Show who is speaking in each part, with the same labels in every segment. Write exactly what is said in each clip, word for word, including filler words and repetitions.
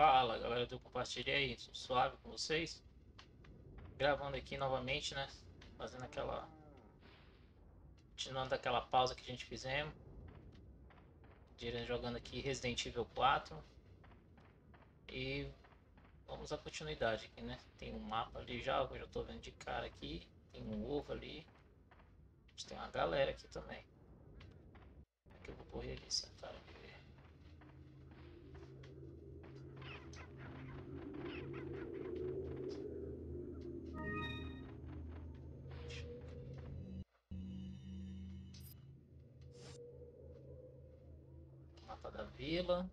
Speaker 1: Fala galera do Compartilha aí, tudo suave com vocês? Gravando aqui novamente, né? Fazendo aquela. Continuando aquela pausa que a gente fizemos. Jogando aqui Resident Evil quatro. E vamos à continuidade aqui, né? Tem um mapa ali já, que eu já tô vendo de cara aqui. Tem um ovo ali. Tem uma galera aqui também. Que eu vou correr ali sem cara de ver. Mapa da vila.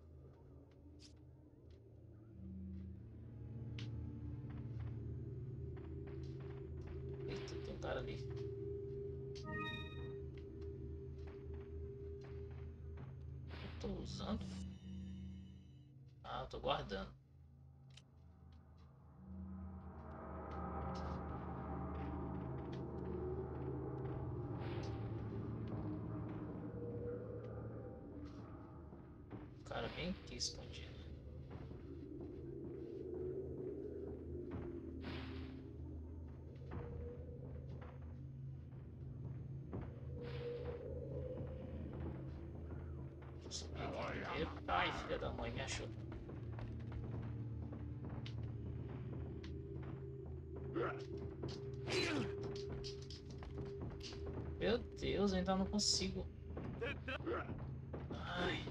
Speaker 1: Eita, tem um cara ali. Eu tô usando. Ah, eu tô guardando. Cara bem aqui escondido. Subir aqui primeiro. Ai, filha da mãe, me achou. Meu Deus, ainda não consigo. Ai.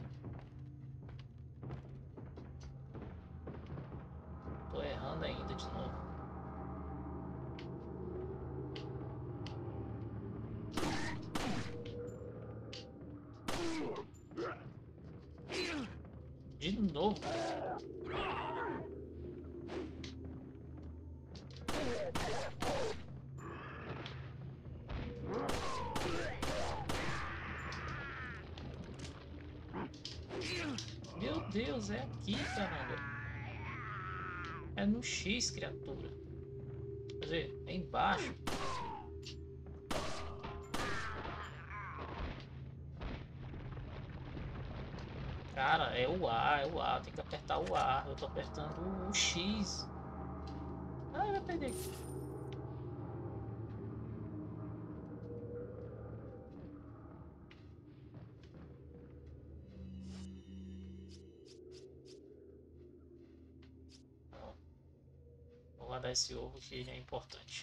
Speaker 1: Tô errando ainda de novo. De novo. Meu Deus, é aqui, caramba. É no X, criatura. Quer dizer, é embaixo. Cara, é o A, é o A. Tem que apertar o A. Eu tô apertando o X. Ai, vai perder aqui. Vou guardar esse ovo que ele é importante.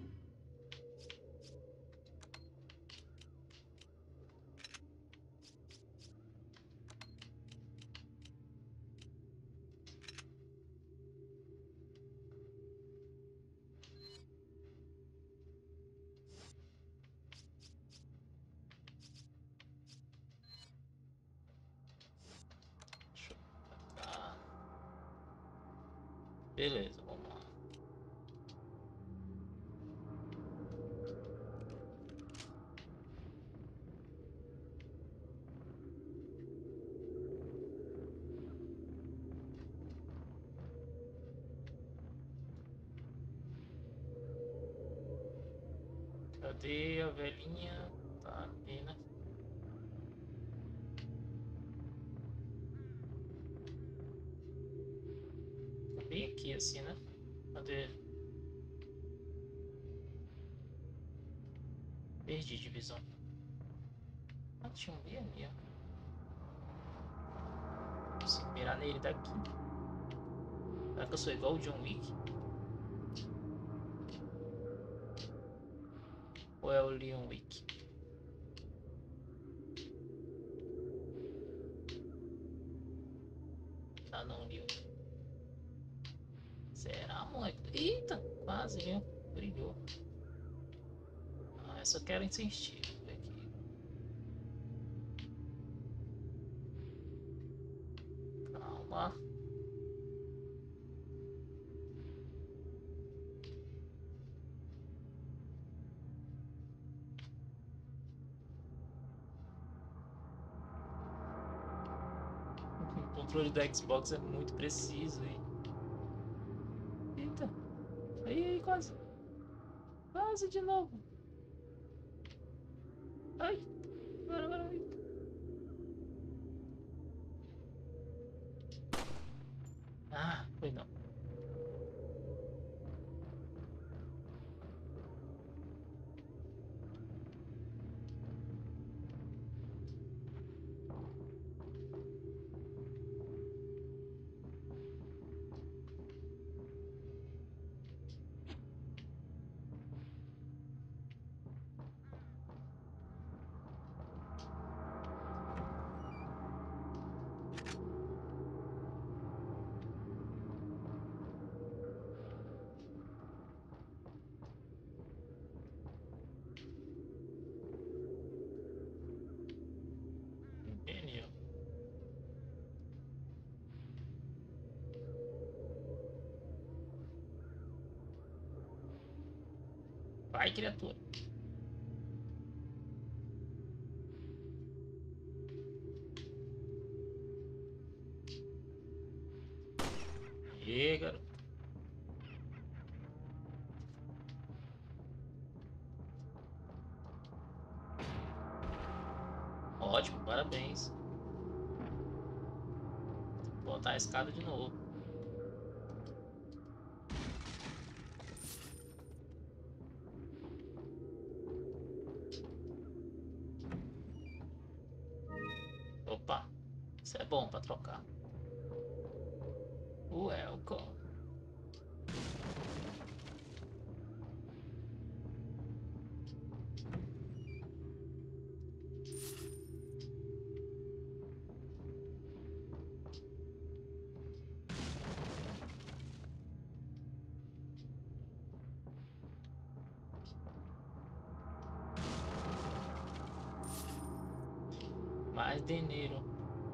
Speaker 1: Deixa eu botar. Beleza, vamos lá. Cadê a velhinha? Tá aqui, né? Tá bem aqui assim, né? Cadê? Perdi divisão. Ah, tinha um bem ali, ó. Consigo mirar nele daqui. Será que eu sou igual o John Wick? Ou é o Leon Wick? Ah não, Leon. Será, moleque? Eita, quase, viu? Brilhou. Ah, essa eu quero insistir. Vamos ver aqui. Calma. O controle do Xbox é muito preciso, hein? Eita. Aí, aí, quase. Quase de novo. Ai. Agora, agora. Ai. Foi não. Genial. Vai, criatura. E garoto. Ótimo, parabéns. Vou botar a escada de novo. Opa, isso é bom pra trocar. Welcome. Mais dinheiro.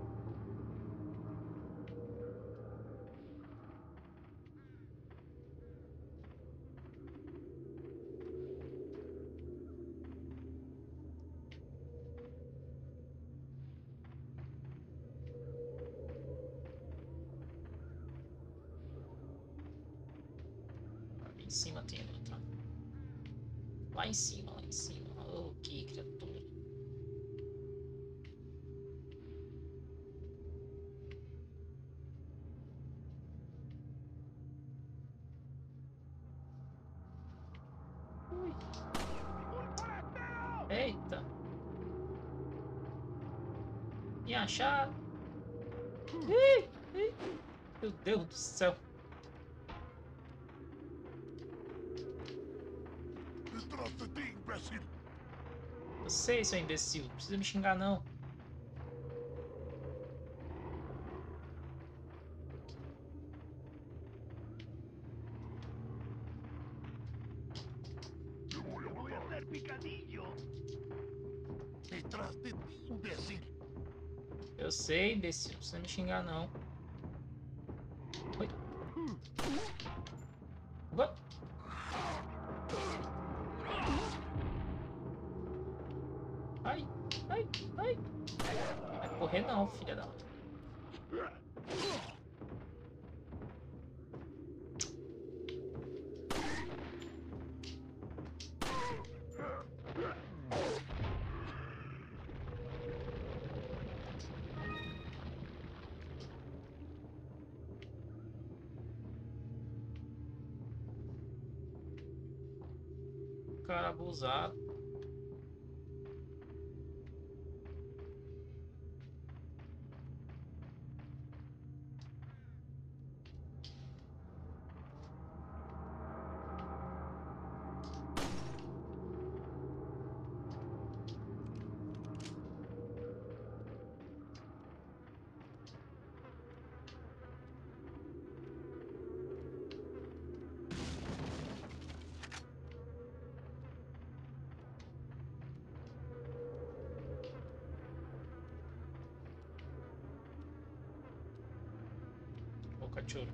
Speaker 1: Ali em cima tem outra. Lá em cima, lá em cima. Oh, que criatura. Ui. Eita. Me acharam. Ih, ih. Meu Deus do céu. Eu sei, seu imbecil. Não precisa me xingar, não. Eu sei, imbecil. Não precisa me xingar, não. Oi. Oi. Ai, ai, ai. Vai correr não, filha da... Cara abusado. Ô, cachorro.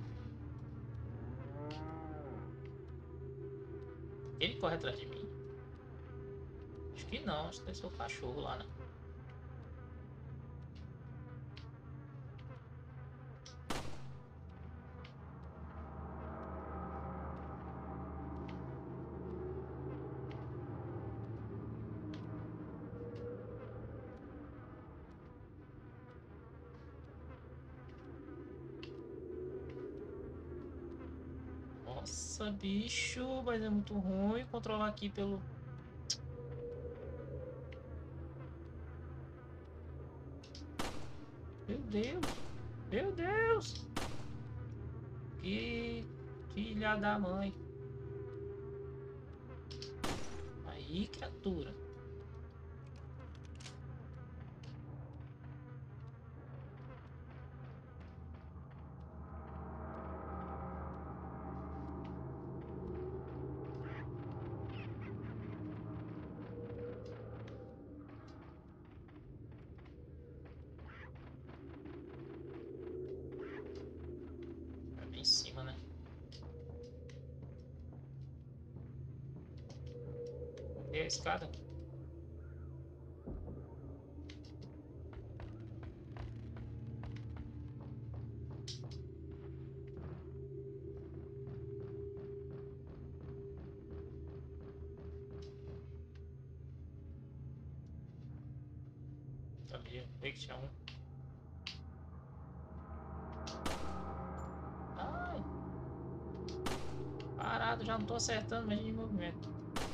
Speaker 1: Ele corre atrás de mim? Acho que não. Acho que deve ser o cachorro lá, né? Nossa, bicho, mas é muito ruim controlar aqui pelo... Meu Deus, meu Deus. Que filha da mãe. Aí, criatura. Vai bem em cima, né? E a escada? Ali, eu vi que tinha um. Ai! Parado, já não tô acertando, mas de movimento.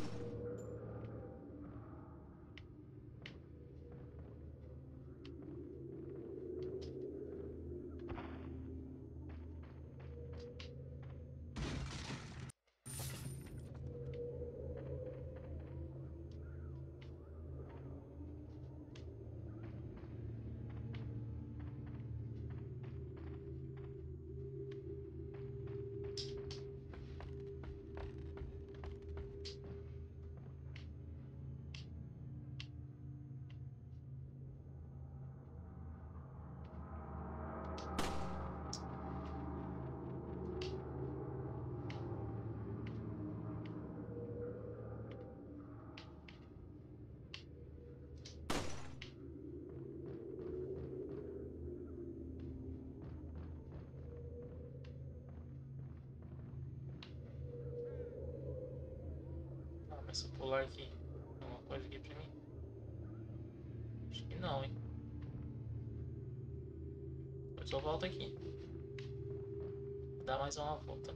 Speaker 1: Ah, mas se eu pular aqui, tem uma coisa aqui pra mim? Acho que não, hein? Depois eu volto aqui. Vou dar mais uma volta.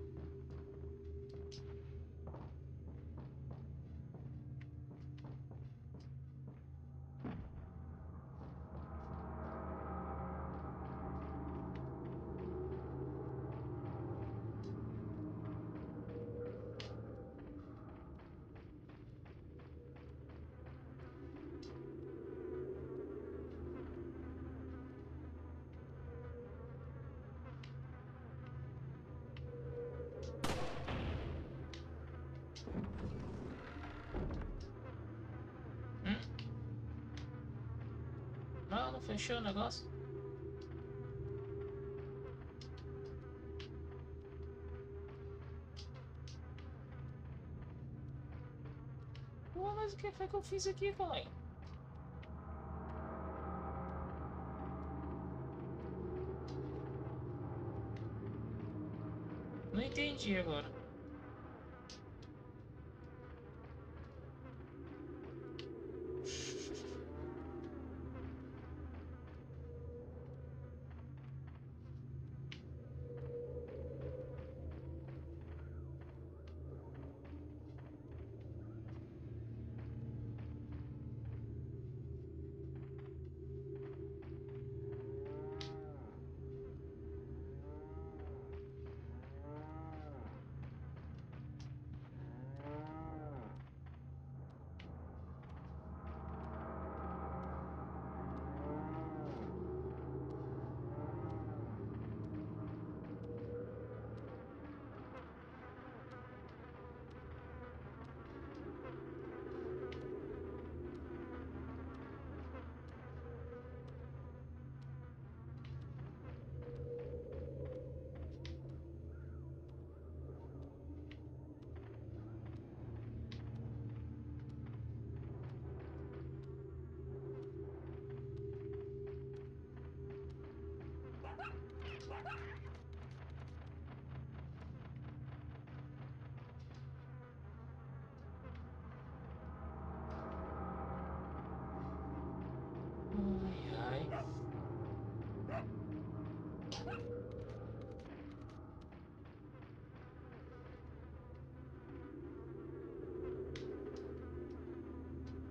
Speaker 1: Hum? Não, não fechou o negócio. Pô, mas o que foi que eu fiz aqui, colega? Não entendi agora.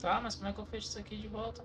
Speaker 1: Tá, mas como é que eu fecho isso aqui de volta?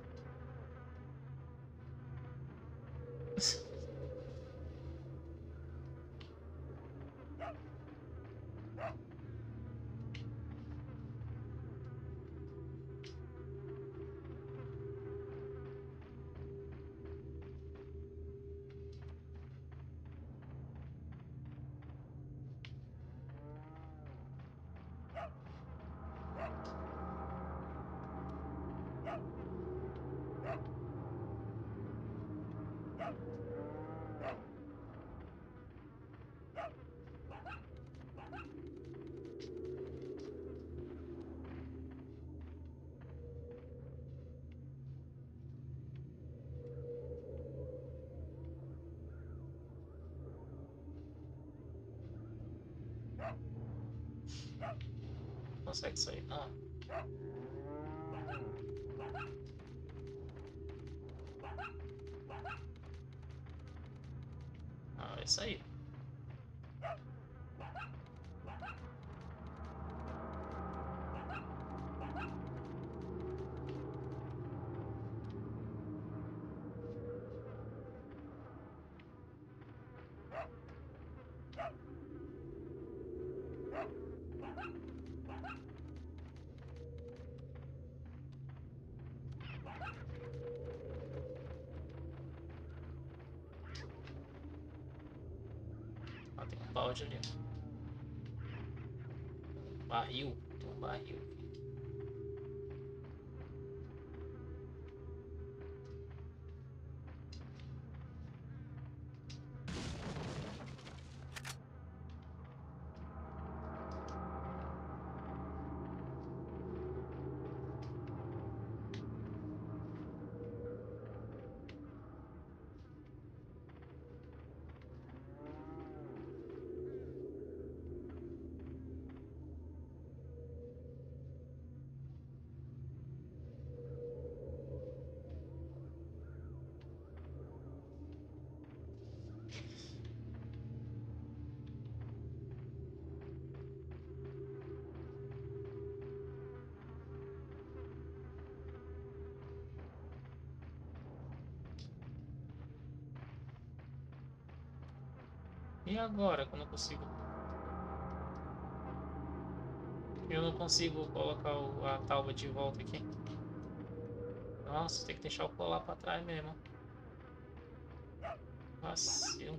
Speaker 1: Consegue sair? Não. Ah, é isso aí. Ah, tem um balde ali. Um barril. Tem um barril aqui. E agora, que eu não consigo? Eu não consigo colocar o- a tábua de volta aqui. Nossa, tem que deixar o colar pra trás mesmo. Vacilo.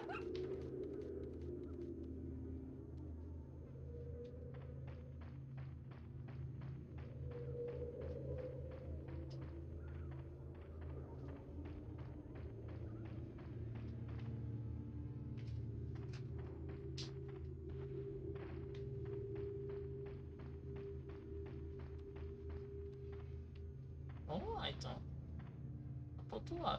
Speaker 1: Vamos lá então. Pro outro lado.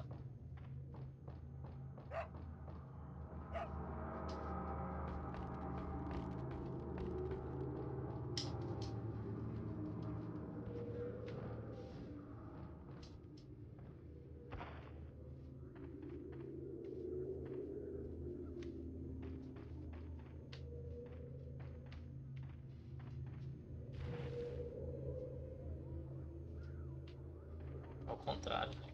Speaker 1: Ao contrário, né?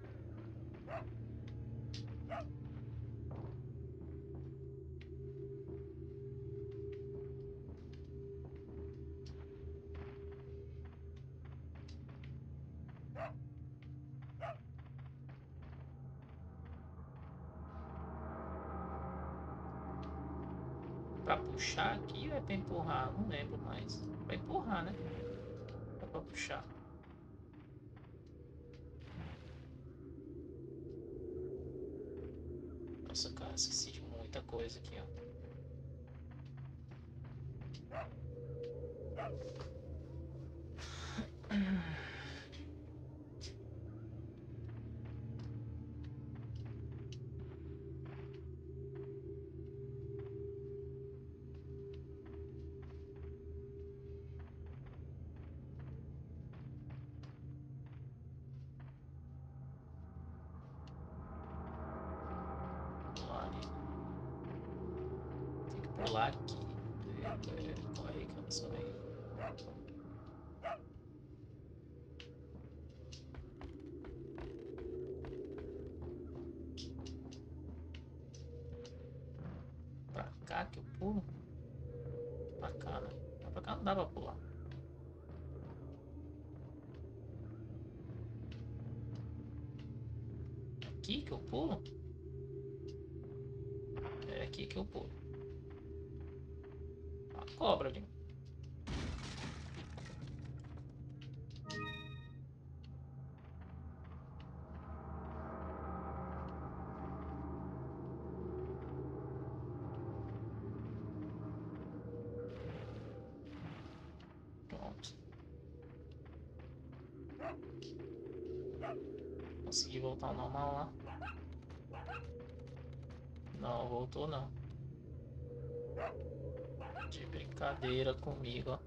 Speaker 1: Pra puxar aqui ou é pra empurrar? Não lembro mais. Pra empurrar, né? É pra puxar. Nossa, cara, esqueci de muita coisa aqui, ó. Pular ali. Tem que pular aqui. Eita, é, corre aí que eu não sou aí. cá que eu pulo? Pra cá, né? Pra cá não dá pra pular. Aqui que eu pulo? É aqui que eu pulo. A cobra ali. Pronto. Consegui voltar ao normal lá. Não, voltou não. De brincadeira comigo, ó.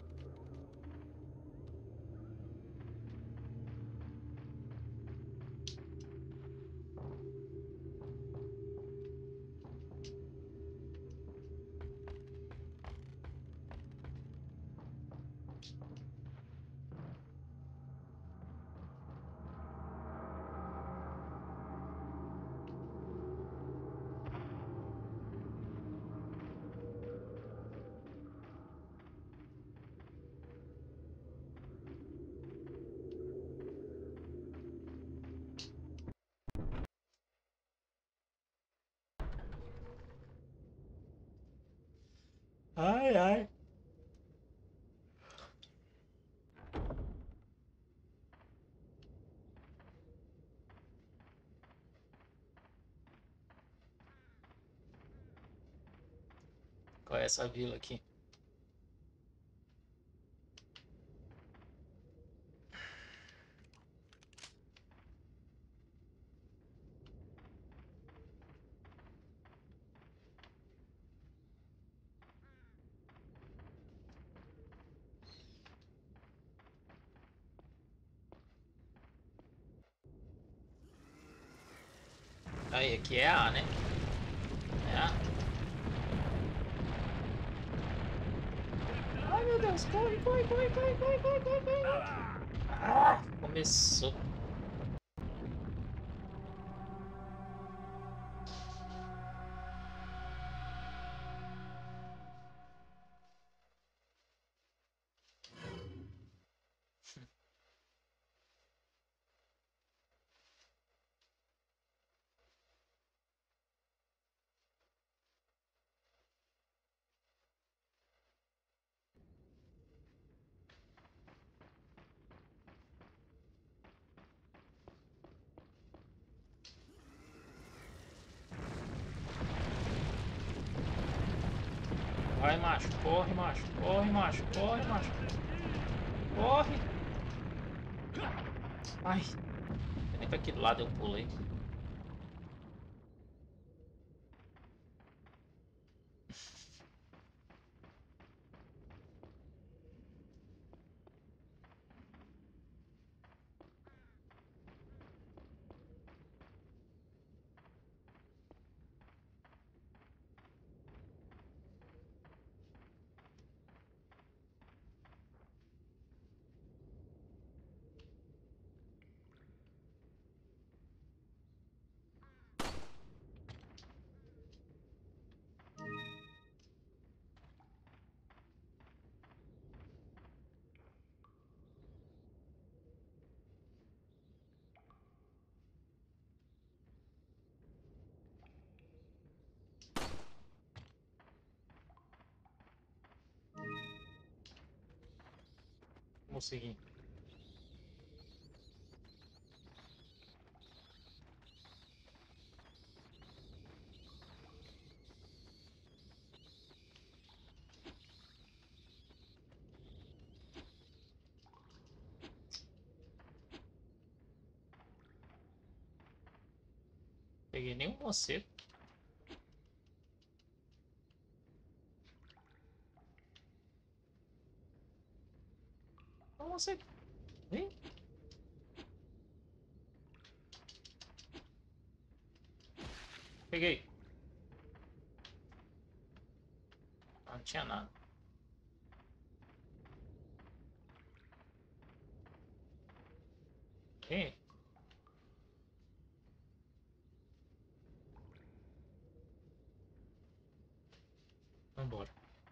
Speaker 1: Ai, ai. Qual é essa vila aqui? Aí, aqui é A, né? É A. Ai, meu Deus. Corre, corre, corre, corre, corre, corre, corre, corre. Ah, começou. Vai, macho. Corre, macho. Corre, macho. Corre, macho. Corre. Ai. Nem pra aquele lado eu pulei. Consegui. Peguei nenhum morcego. Não morcego. Vem. Peguei. Não tinha nada. Vem. Vambora.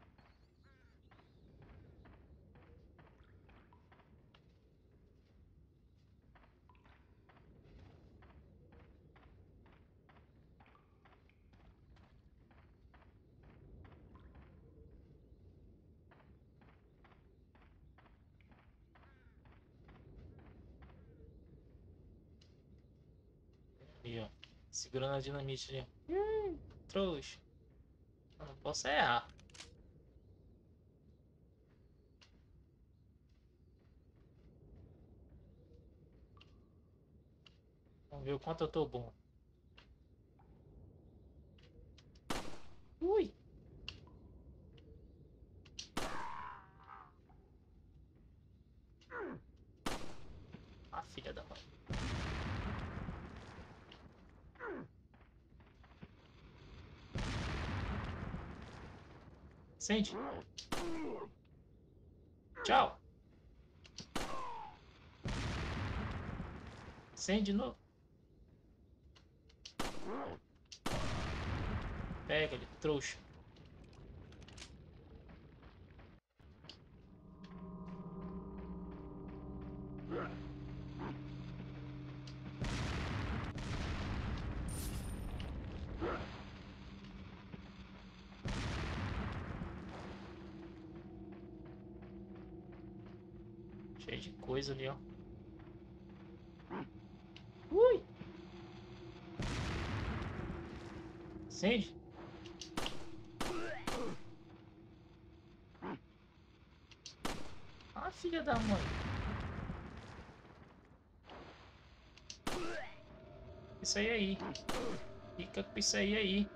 Speaker 1: Ali, ó. Segurando a dinamite ali. Hum, trouxa. Eu não posso errar. Vamos ver o quanto eu tô bom. Ui! A filha da mãe. Sente. Tchau. Sente de novo. Pega ele, trouxa. Cheio de coisa ali, ó. Ui! Acende. Ah, filha da mãe. Isso aí aí. Fica com isso aí aí.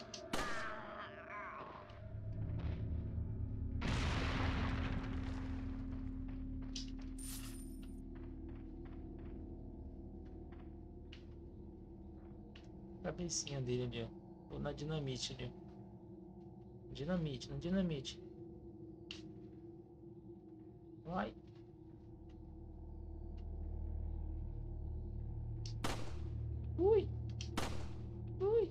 Speaker 1: Cabecinha dele ali, ó. Ou na dinamite ali, ó. Dinamite, na dinamite. Vai. Ui. Ui.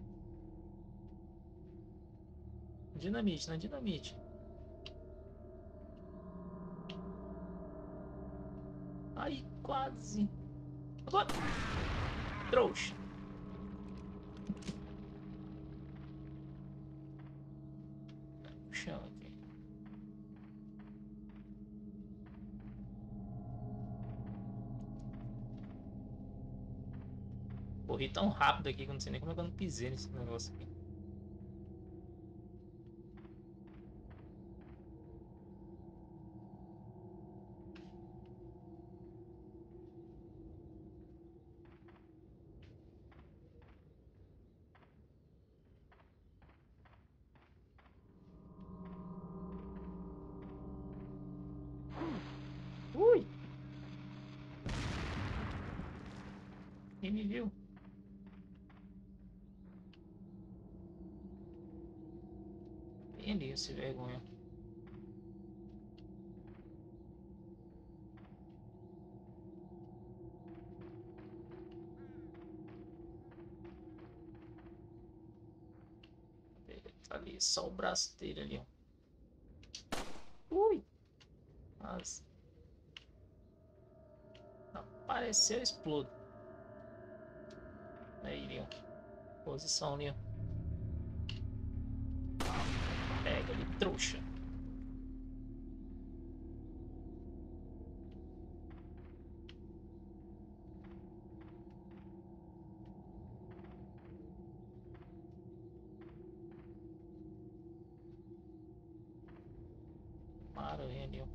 Speaker 1: Dinamite, na dinamite. Aí, quase. Agora. Trouxa. No chão aqui. Corri tão rápido aqui que eu não sei nem como é que eu não pisei nesse negócio aqui. Ui! Quem me viu? Bem ali, esse vergonha. Tá ali, só o braço dele ali, ó. Ui! Mas... apareceu, explodo. Aí, Leon. Posição, Leon. Pega ele, trouxa. Aranha, Leon.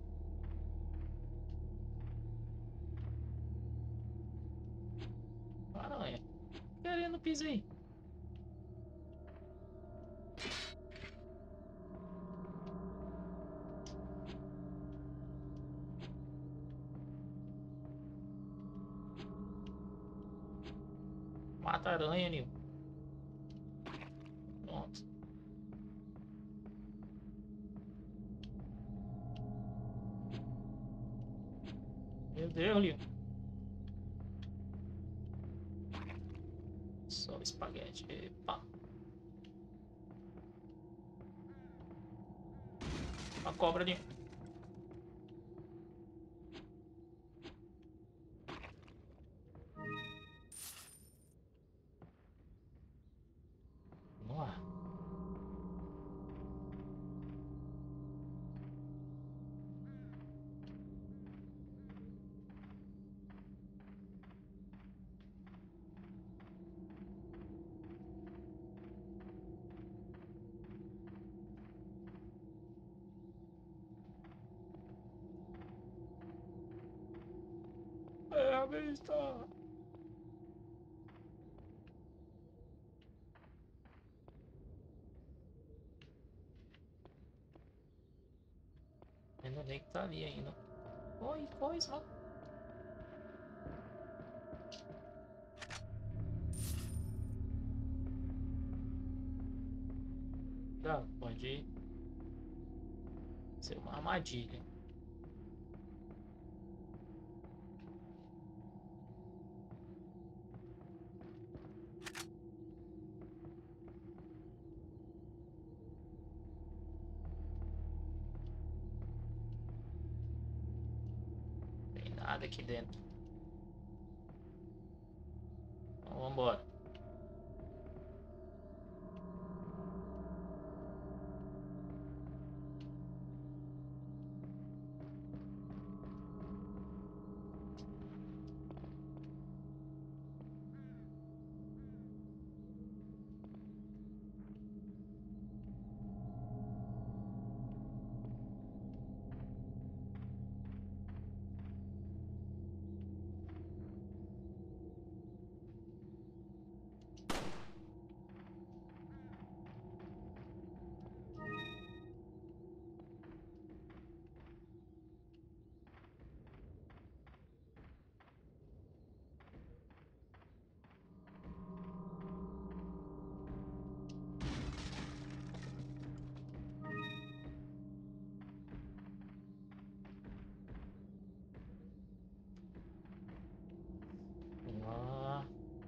Speaker 1: Aranha. Querendo piso aí. Mata a aranha, Leon. Pronto. Meu Deus, Leon. Só espaguete. Epa. Uma cobra ali. Vamos lá. É a besta. Ainda bem que tá ali ainda. Oi, coisa, mano. Dá, pode ser uma armadilha. Não tem nada aqui dentro. Então vamos embora. Vamos lá.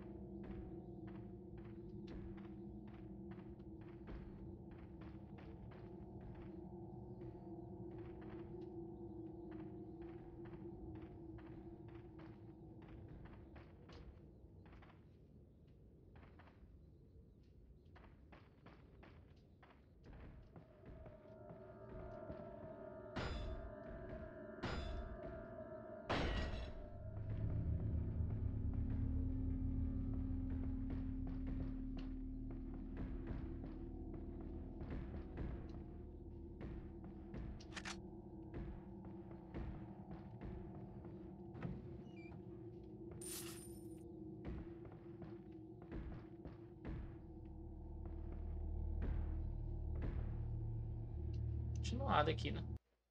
Speaker 1: Continuado aqui, né?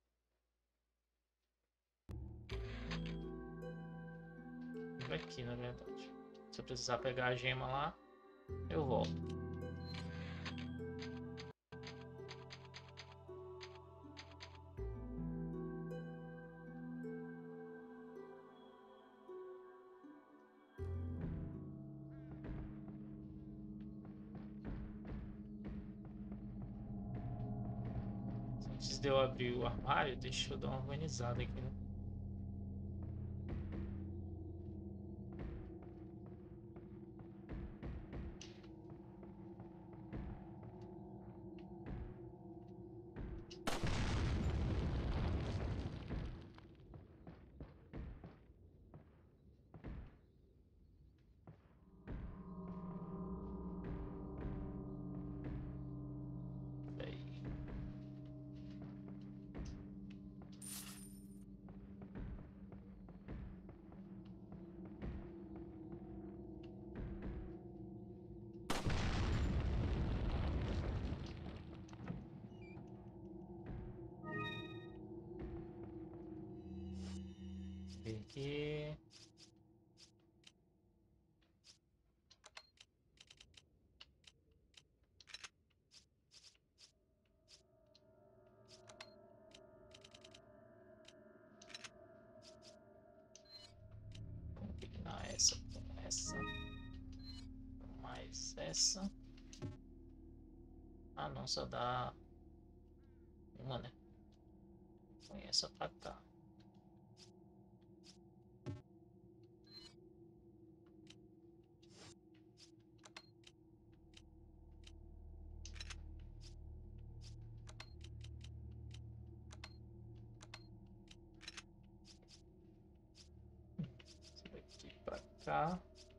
Speaker 1: Por aqui, na verdade. Se eu precisar pegar a gema lá, eu volto. Antes de eu abrir o armário, deixa eu dar uma organizada aqui, né? Aí. Vem aqui. Vamos combinar essa com essa. Mais essa. Ah, não, só dá uma, né? Foi essa pra cá. Essa daqui pra cá.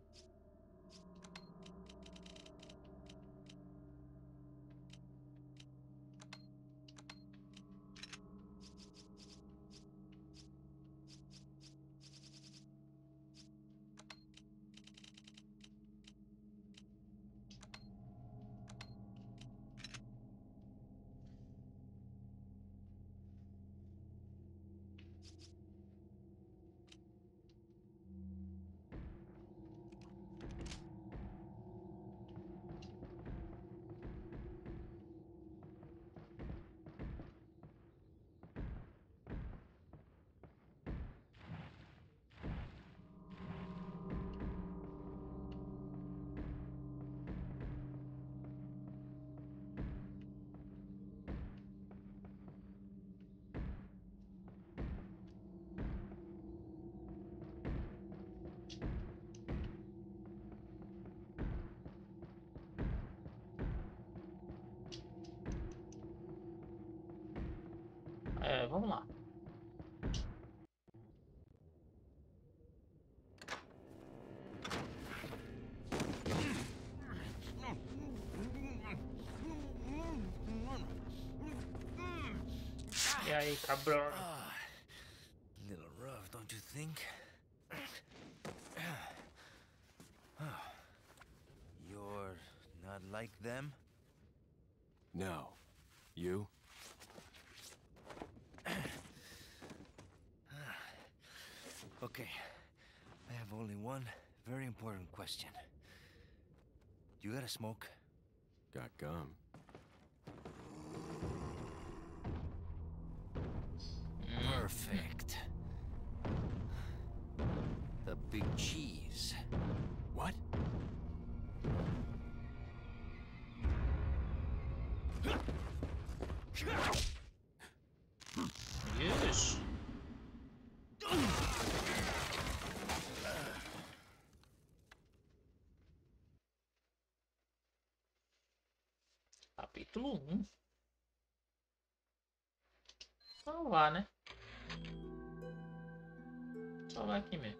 Speaker 1: É, vamos lá. E aí, cabrão?
Speaker 2: Ah, little rough, don't you think? You're not like them?
Speaker 3: No. You?
Speaker 2: Okay, I have only one very important question. You got a smoke?
Speaker 3: Got gum.
Speaker 2: Perfect. The big cheese.
Speaker 3: What?
Speaker 1: Yes. Capítulo um. Salvar, né? Salvar aqui mesmo.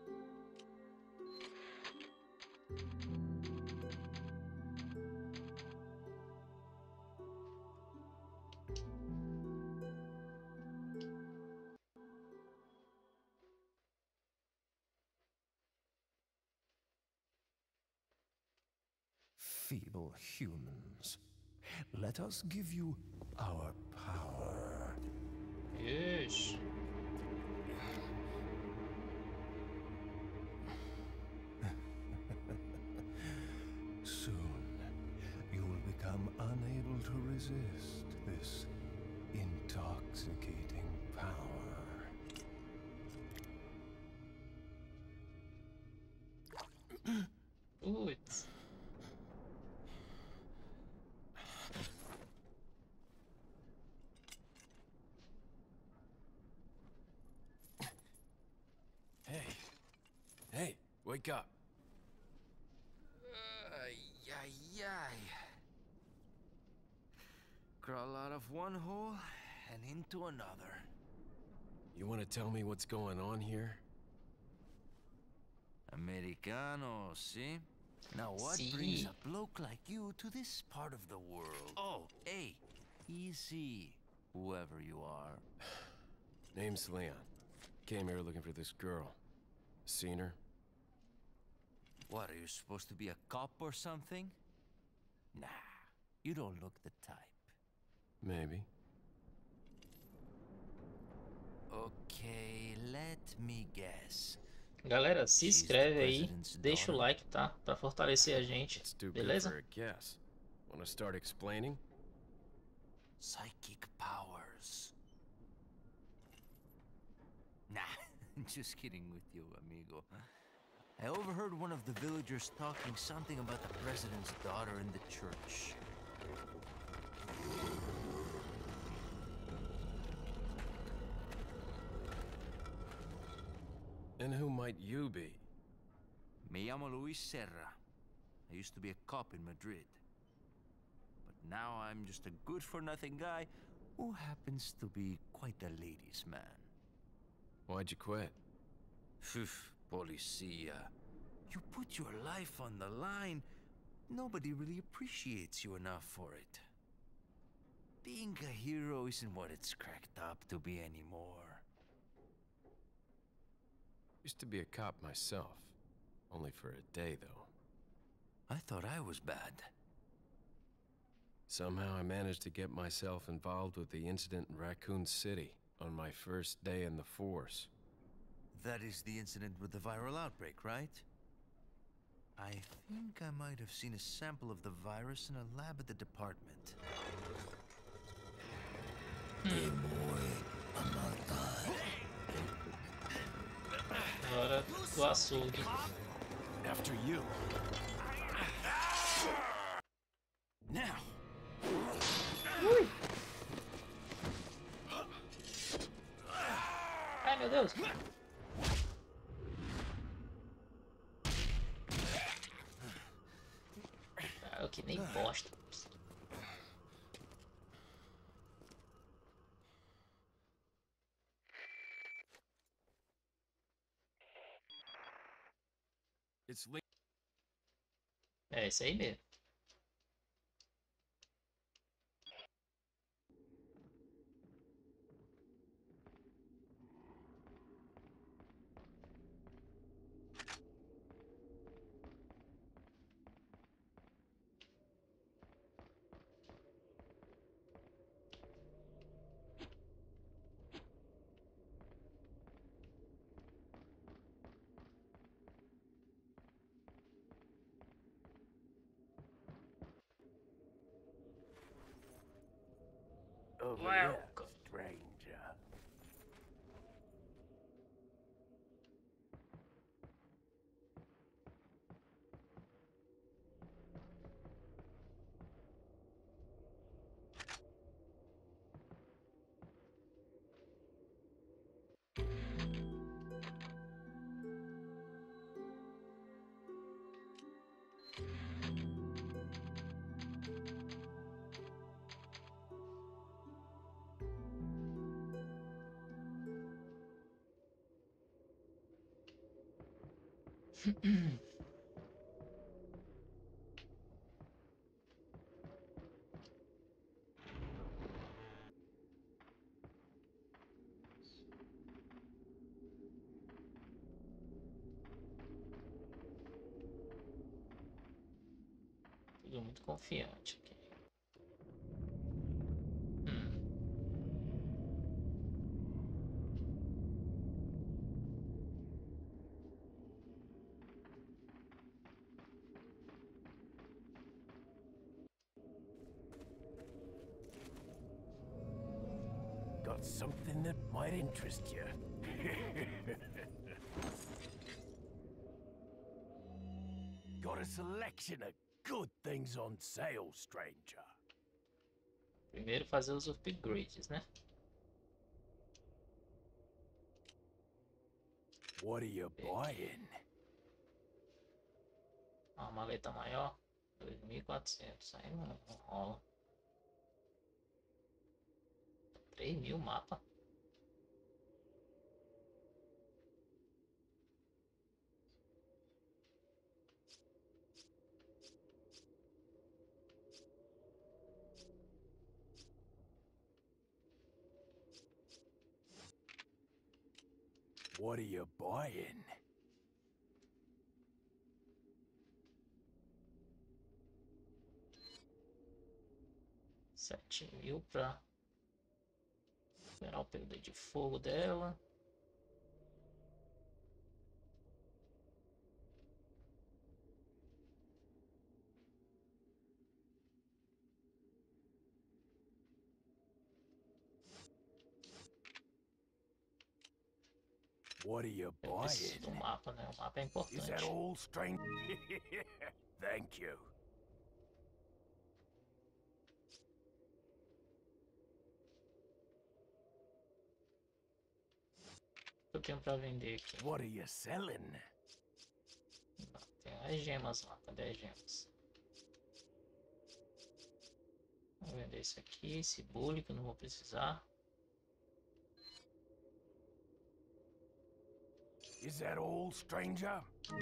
Speaker 4: Feeble humans, let us give you our power.
Speaker 1: Yes.
Speaker 4: Soon, you will become unable to resist this intoxicating power.
Speaker 1: Putz.
Speaker 3: Hey. Hey, wake up.
Speaker 2: Ay, ay, ay. Crawl out of one hole and into another.
Speaker 3: You want to tell me what's going on here?
Speaker 2: Americano, see? Now what
Speaker 1: See.
Speaker 2: brings a bloke like you to this part of the world? Oh, hey, easy, whoever you are.
Speaker 3: Name's Leon. Came here looking for this girl. Seen her?
Speaker 2: What, are you supposed to be a cop or something? Nah, you don't look the type.
Speaker 3: Maybe.
Speaker 2: Okay, let me guess.
Speaker 1: Galera, se
Speaker 2: She's the
Speaker 1: inscreve aí,
Speaker 2: president's
Speaker 1: deixa o
Speaker 2: daughter.
Speaker 1: like, tá? Pra fortalecer a gente,
Speaker 3: It's too good
Speaker 1: beleza?
Speaker 3: for a guess. Want to start explaining?
Speaker 2: Psychic powers. Nah, just kidding with you, amigo. I overheard one of the villagers talking something about the president's daughter in the church.
Speaker 3: And who might you be?
Speaker 2: Me llamo Luis Serra. I used to be a cop in Madrid. But now I'm just a good-for-nothing guy who happens to be quite a ladies' man.
Speaker 3: Why'd you quit?
Speaker 2: Phew, policia. You put your life on the line. Nobody really appreciates you enough for it. Being a hero isn't what it's cracked up to be anymore.
Speaker 3: Used to be a cop myself. Only for a day, though.
Speaker 2: I thought I was bad.
Speaker 3: Somehow I managed to get myself involved with the incident in Raccoon City on my first day in the force.
Speaker 2: That is the incident with the viral outbreak, right? I think I might have seen a sample of the virus in a lab at the department.
Speaker 1: Hora do açougue.
Speaker 3: After you.
Speaker 2: Now!
Speaker 1: Ai, meu Deus. Ah, que nem bosta.
Speaker 3: It's late.
Speaker 1: É isso aí mesmo.
Speaker 4: Over
Speaker 1: Welcome.
Speaker 4: here, stranger. Tudo muito confiante aqui. Hum. Got something that might interest you. Got a selection of good things on sale, stranger.
Speaker 1: Primeiro fazer os upgrades, né?
Speaker 4: What are you buying?
Speaker 1: Uma maleta maior, dois mil e quatrocentos. Aí não, não rola. três mil mapa.
Speaker 4: What are you buying?
Speaker 1: sete mil pra liberar o poder de fogo dela.
Speaker 4: What are you
Speaker 1: Eu preciso do
Speaker 4: buying?
Speaker 1: mapa, né? O mapa é
Speaker 4: Is that
Speaker 1: importante.
Speaker 4: all, stranger? Thank you.
Speaker 1: Muito tenho pra vender aqui?
Speaker 4: What are you selling?
Speaker 1: Não, tem as gemas lá. Cadê as gemas? Vou vender isso aqui, esse bule que eu não vou precisar.
Speaker 4: Is that all, stranger?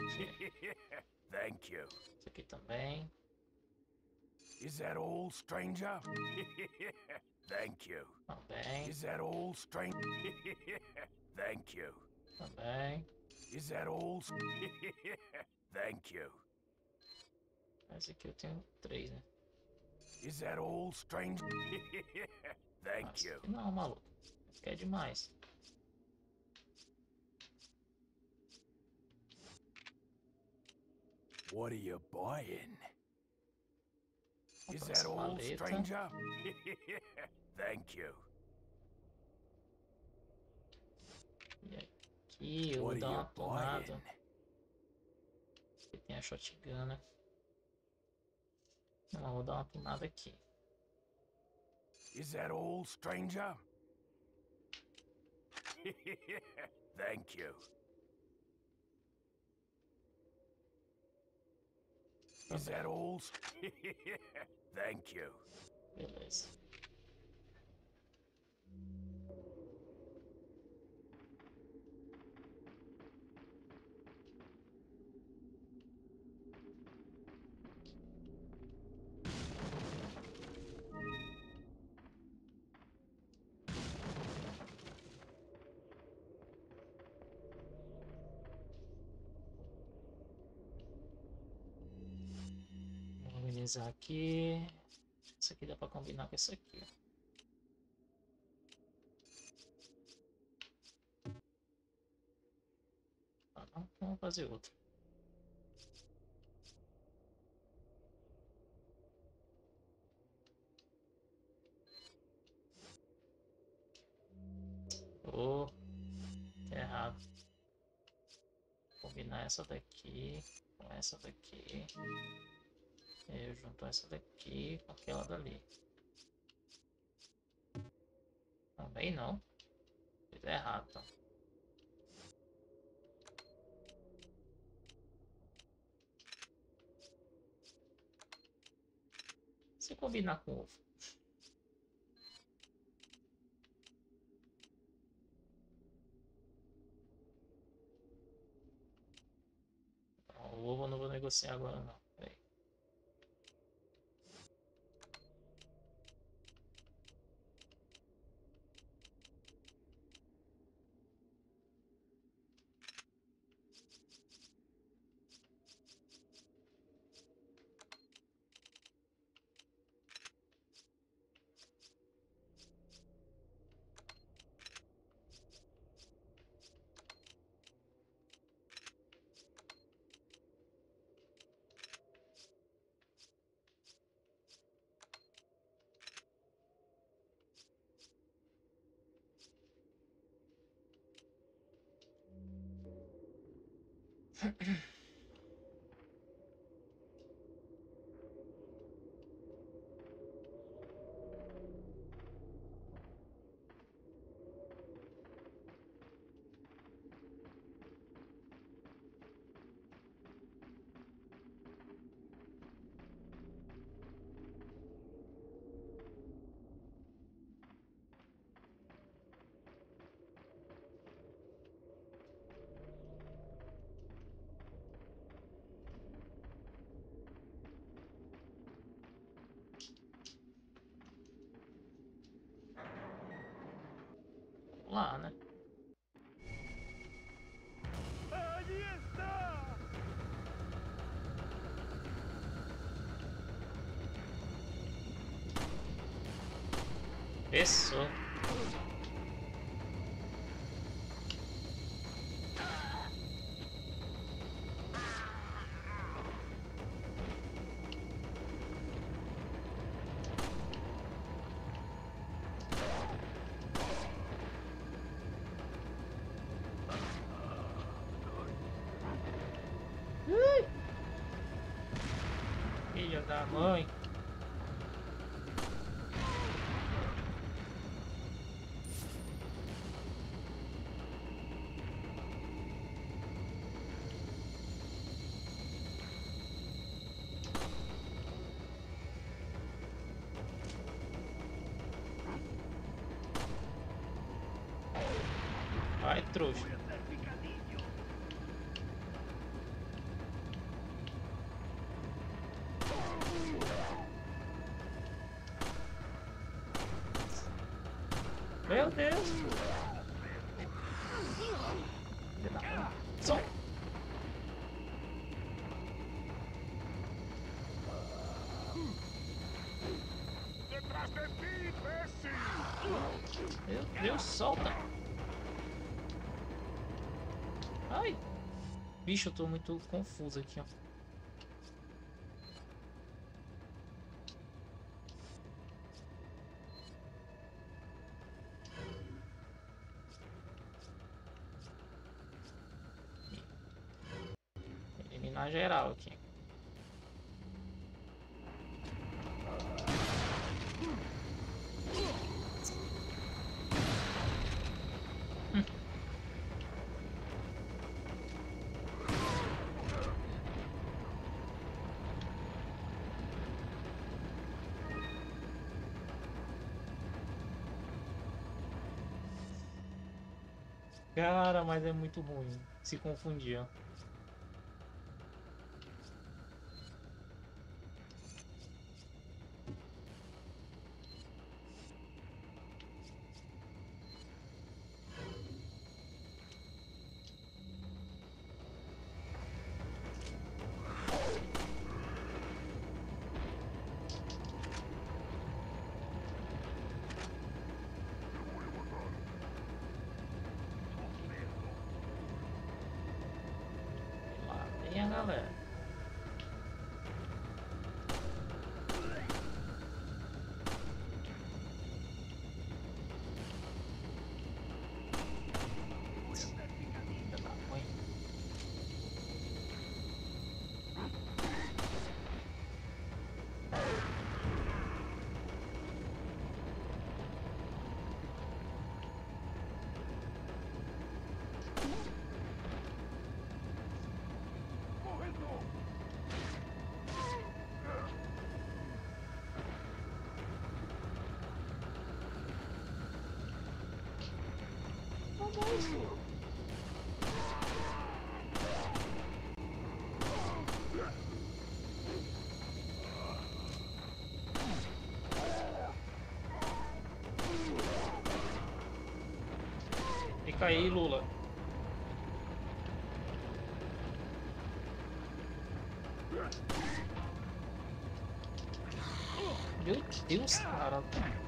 Speaker 4: Thank you.
Speaker 1: Isso aqui também.
Speaker 4: Is that all, stranger? Thank you.
Speaker 1: Também.
Speaker 4: Is that all, stranger? Thank you.
Speaker 1: Também.
Speaker 4: Is that all? Thank you.
Speaker 1: Esse aqui eu tenho três, né?
Speaker 4: Is that all, stranger? Thank
Speaker 1: Nossa,
Speaker 4: you.
Speaker 1: não, maluco. Quer demais.
Speaker 4: What are you buying? Is
Speaker 1: Comprar
Speaker 4: that
Speaker 1: essa
Speaker 4: all,
Speaker 1: maleta.
Speaker 4: stranger? Thank you.
Speaker 1: E aqui eu vou
Speaker 4: What
Speaker 1: dar
Speaker 4: are
Speaker 1: uma
Speaker 4: you
Speaker 1: tunada.
Speaker 4: buying?
Speaker 1: Aqui tem a shotgun, né? Não, eu vou dar uma tunada aqui.
Speaker 4: Is that all, stranger? Thank you. Is that all? Thank you.
Speaker 1: Beleza. Vou organizar aqui. Isso aqui dá pra combinar com isso aqui. Ah, não, vamos fazer outro. Oh, tá errado. Vou combinar essa daqui com essa daqui. Eu junto essa daqui com aquela dali. Também não. Fiz errado, então. Se combinar com ovo. Não, o ovo eu não vou negociar agora não. Peraí. Vamos lá, né? Pessoa. Filha da mãe. trouxa. Meu Deus! Som! Meu Deus, solta! Ai! Bicho, eu tô muito confuso aqui, ó. Eliminar geral aqui. Cara, mas é muito ruim. Se confundia. Lá vem a galera. Filha da mãe. Fica aí, Lula. Meu Deus, cara.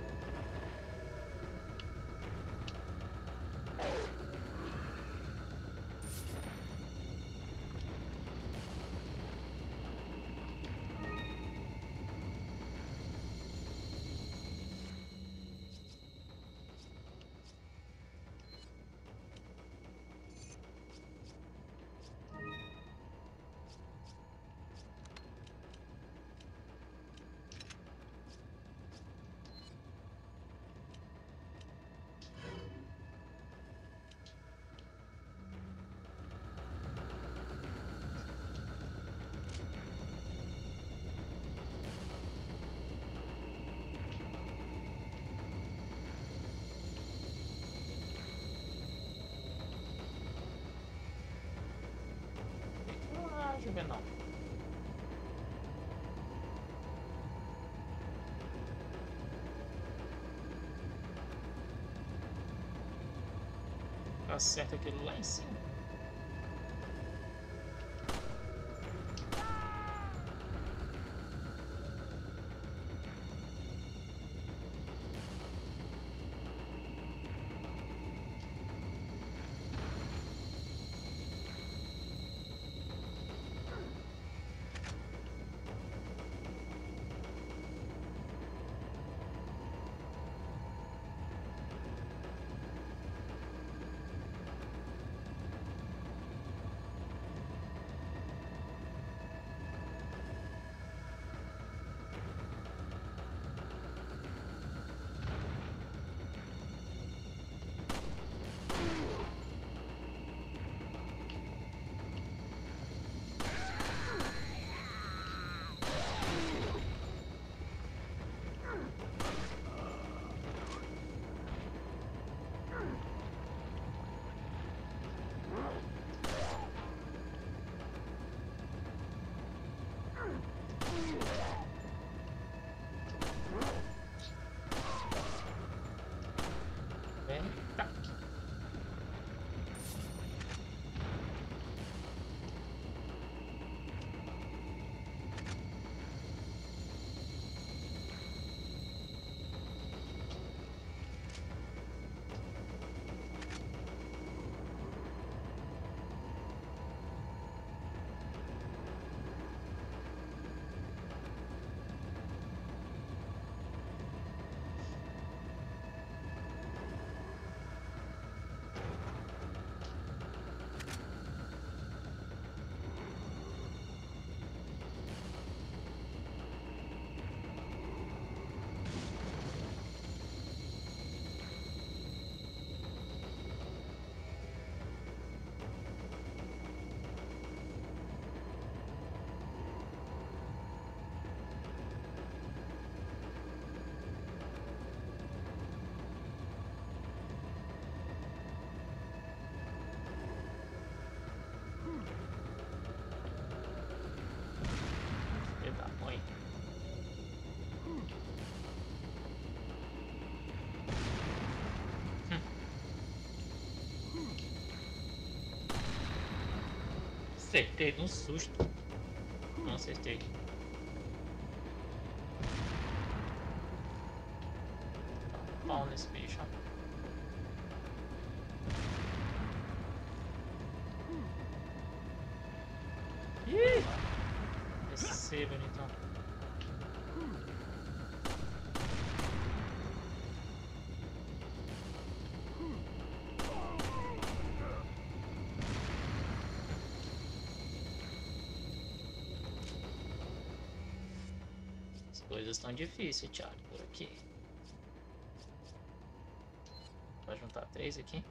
Speaker 1: Ah, Juvenal. Acerta aquilo lá em cima. Acertei no susto. Não acertei. Pau nesse bicho. Ih! Receba, então. As coisas estão difíceis, Thiago, por aqui. Vai juntar três aqui.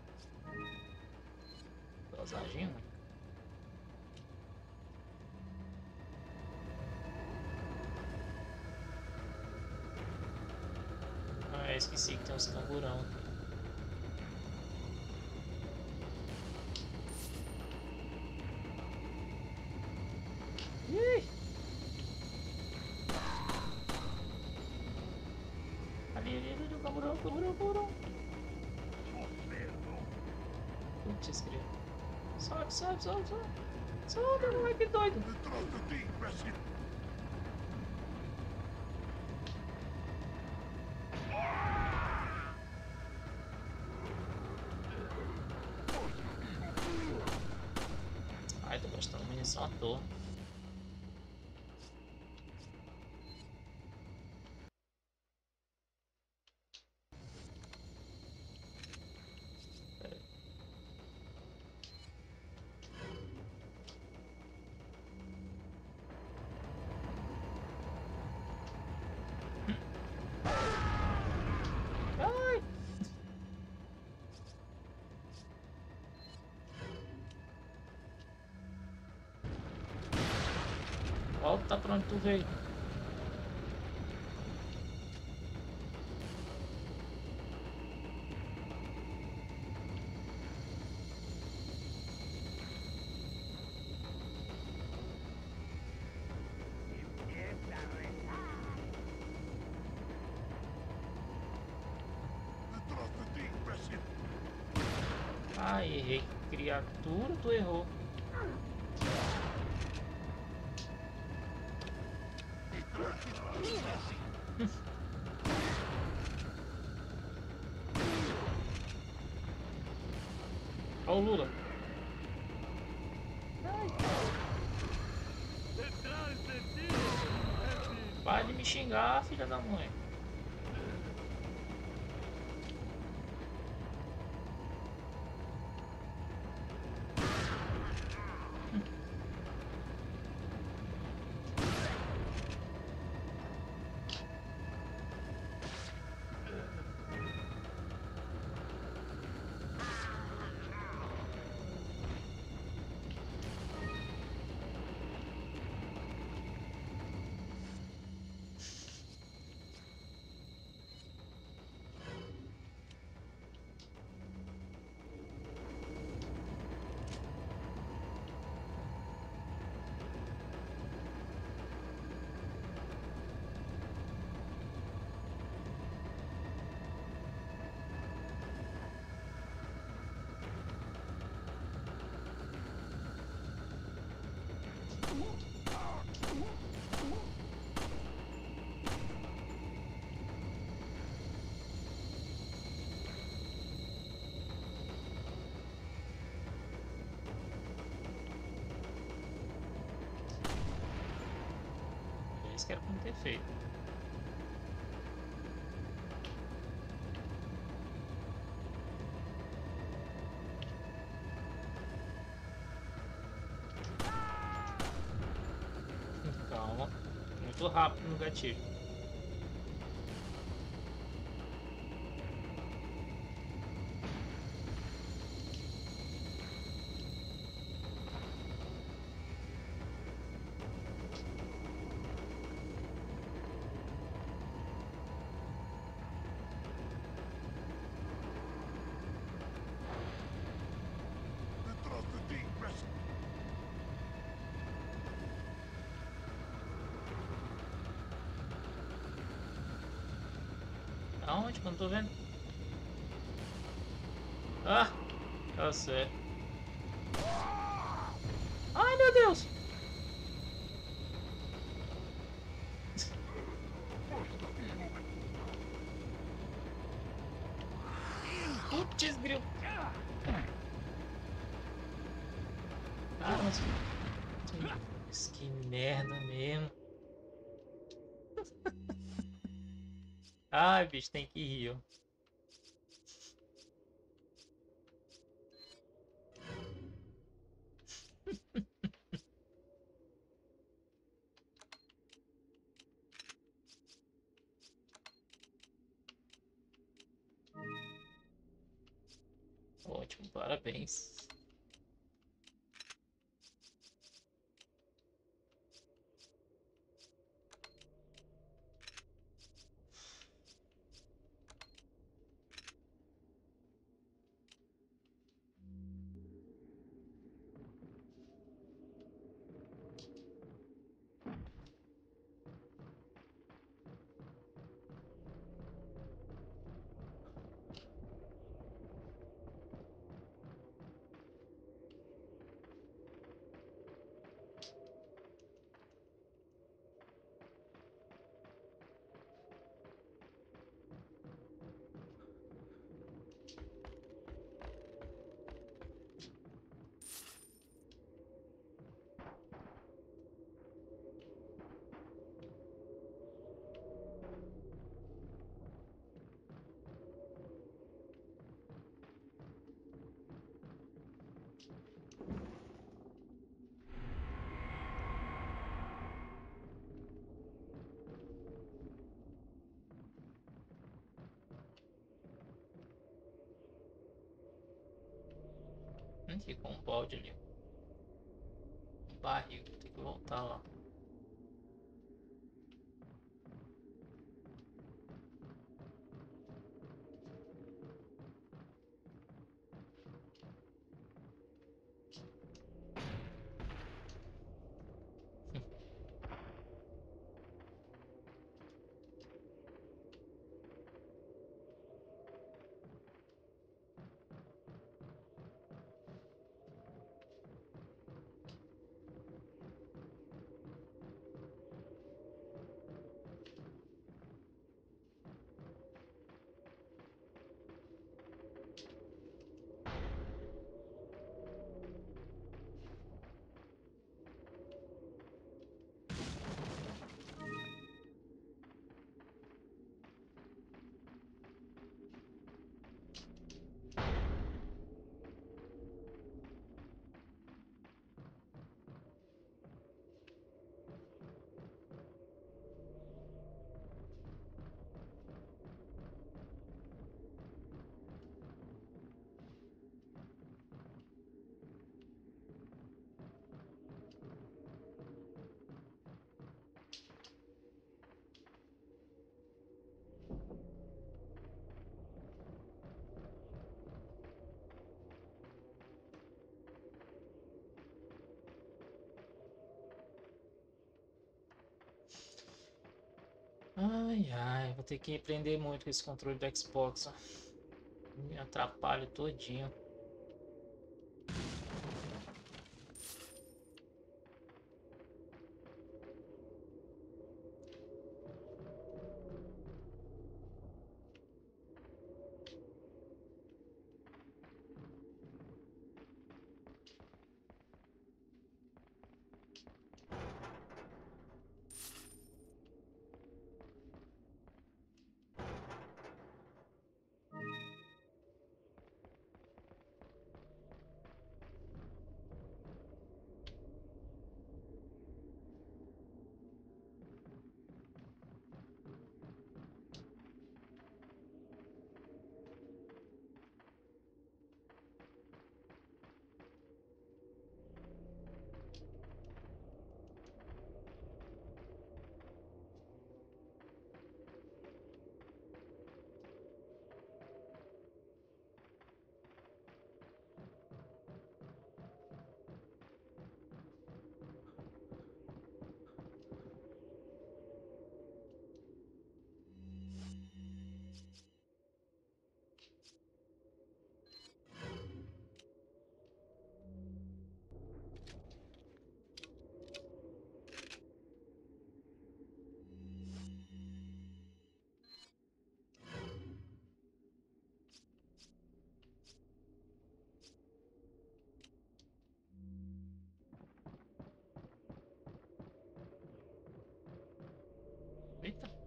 Speaker 1: Dosagem única. Ah, eu esqueci que tem uns cangurão aqui. Ih! Ali, ali, ali, o cangurão, cangurão, cangurão. Putz, grilo. Sobe, sobe, sobe, sobe. Sobe, moleque doido.
Speaker 4: Detrás de ti, imbécil!
Speaker 1: Ai, tô gastando munição à toa. Ai! Volta pra onde tu veio.
Speaker 4: Detrás de ti, imbécil!
Speaker 1: Ai, errei. Criatura, tu errou. Ó o Lula. Ai. Para de me xingar, filha da mãe. Isso que era pra não ter feito. Calma. Muito rápido no gatilho.
Speaker 4: Detrás de ti, imbécil!
Speaker 1: Aonde? Que eu não tô vendo. Ah! Eu sei. Ah! Deus! Putz, grilo! Ah, mas... que merda mesmo. Ai, bicho, tem que rir, ó. Ótimo, parabéns. Hum, ficou um balde ali. Um barril, tem que voltar lá. Ai, ai, vou ter que aprender muito com esse controle do Xbox, ó. Me atrapalho todinho.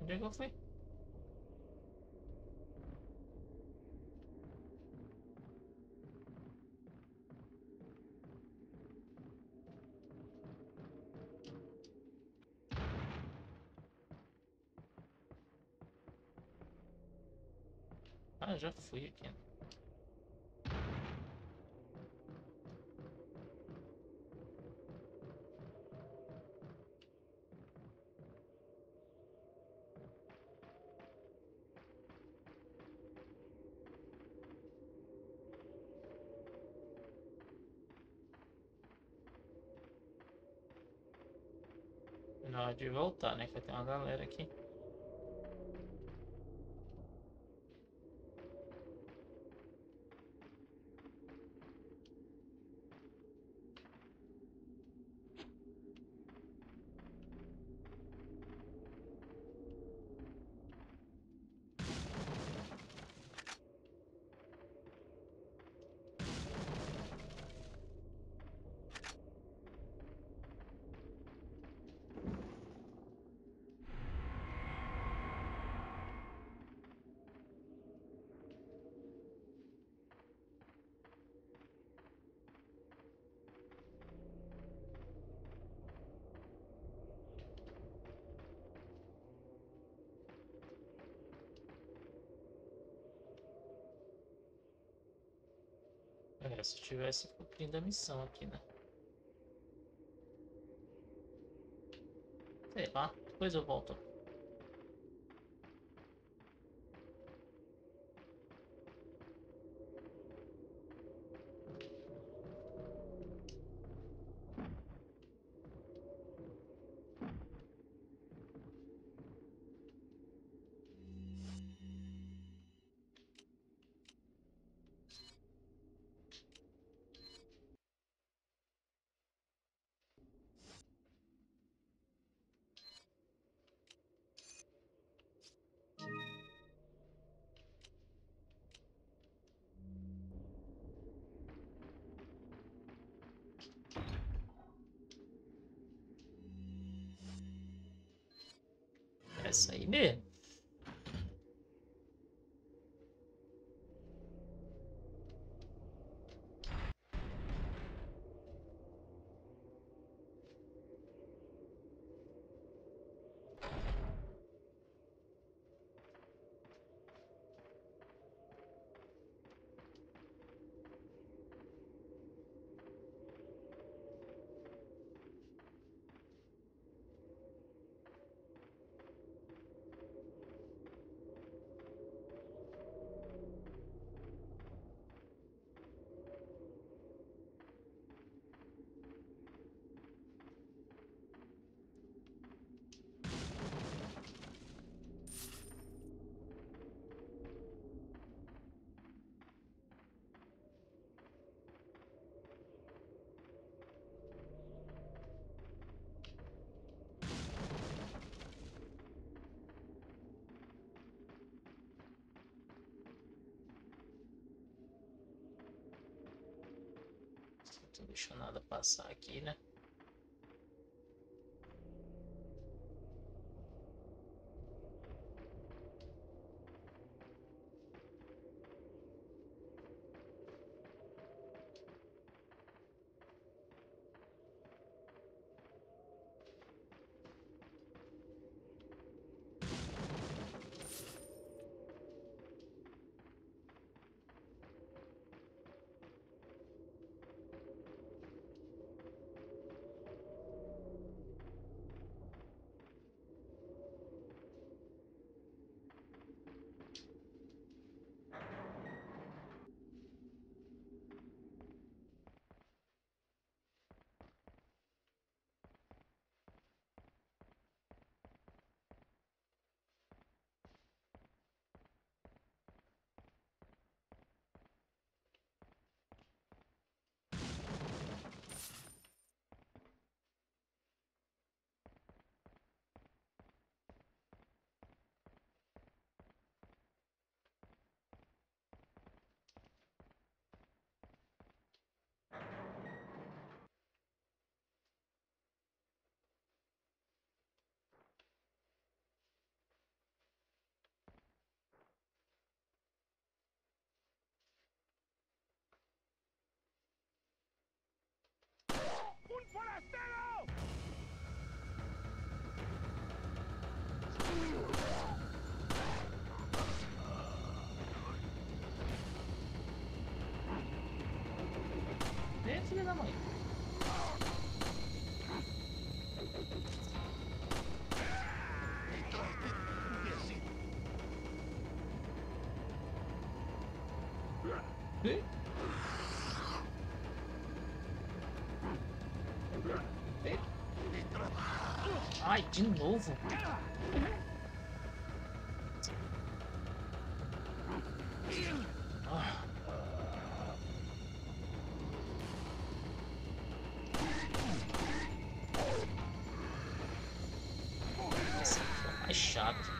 Speaker 1: Onde é que eu fui? Ah, já fui aqui. Na hora de voltar, né? Que vai ter uma galera aqui. É, se eu tivesse cumprindo a missão aqui, né? Sei lá, depois eu volto. Essa aí mesmo. Não tô deixando nada passar aqui, né? filha da mãe. Ih. Ai, de novo. Ah. Esse foi o mais chato.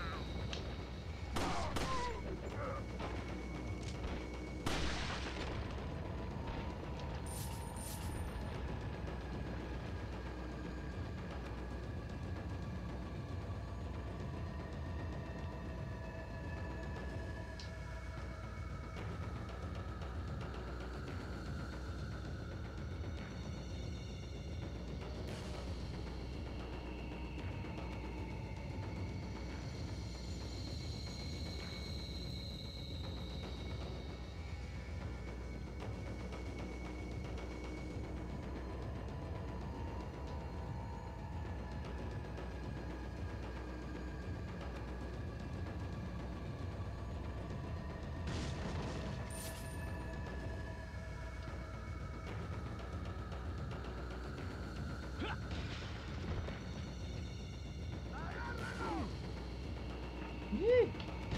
Speaker 1: Ih.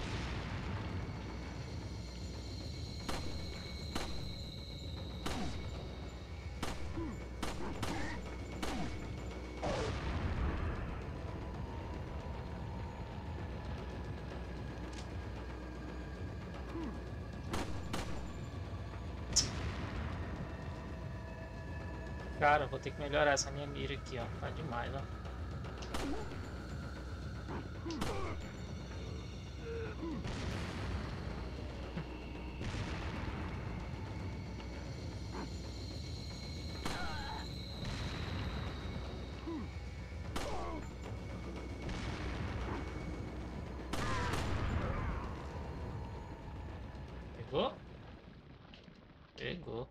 Speaker 1: Cara, vou ter que melhorar essa minha mira aqui, ó. Tá demais, ó. Pegou? Pegou.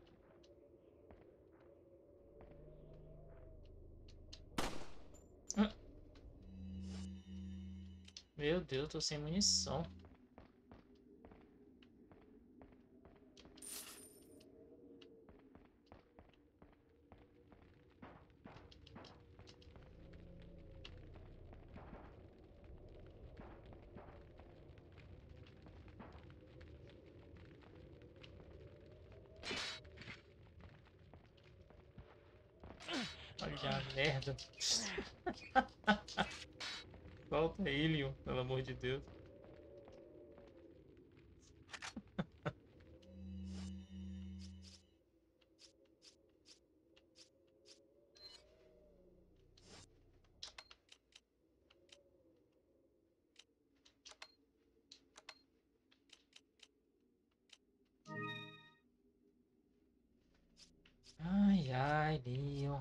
Speaker 1: Ah. Meu Deus, tô sem munição. Olha a merda. Solta Ilion, pelo amor de Deus. Ai, ai, Leon.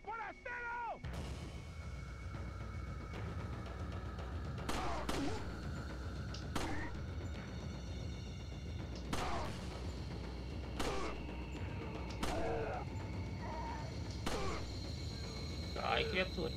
Speaker 1: Ai, criatura.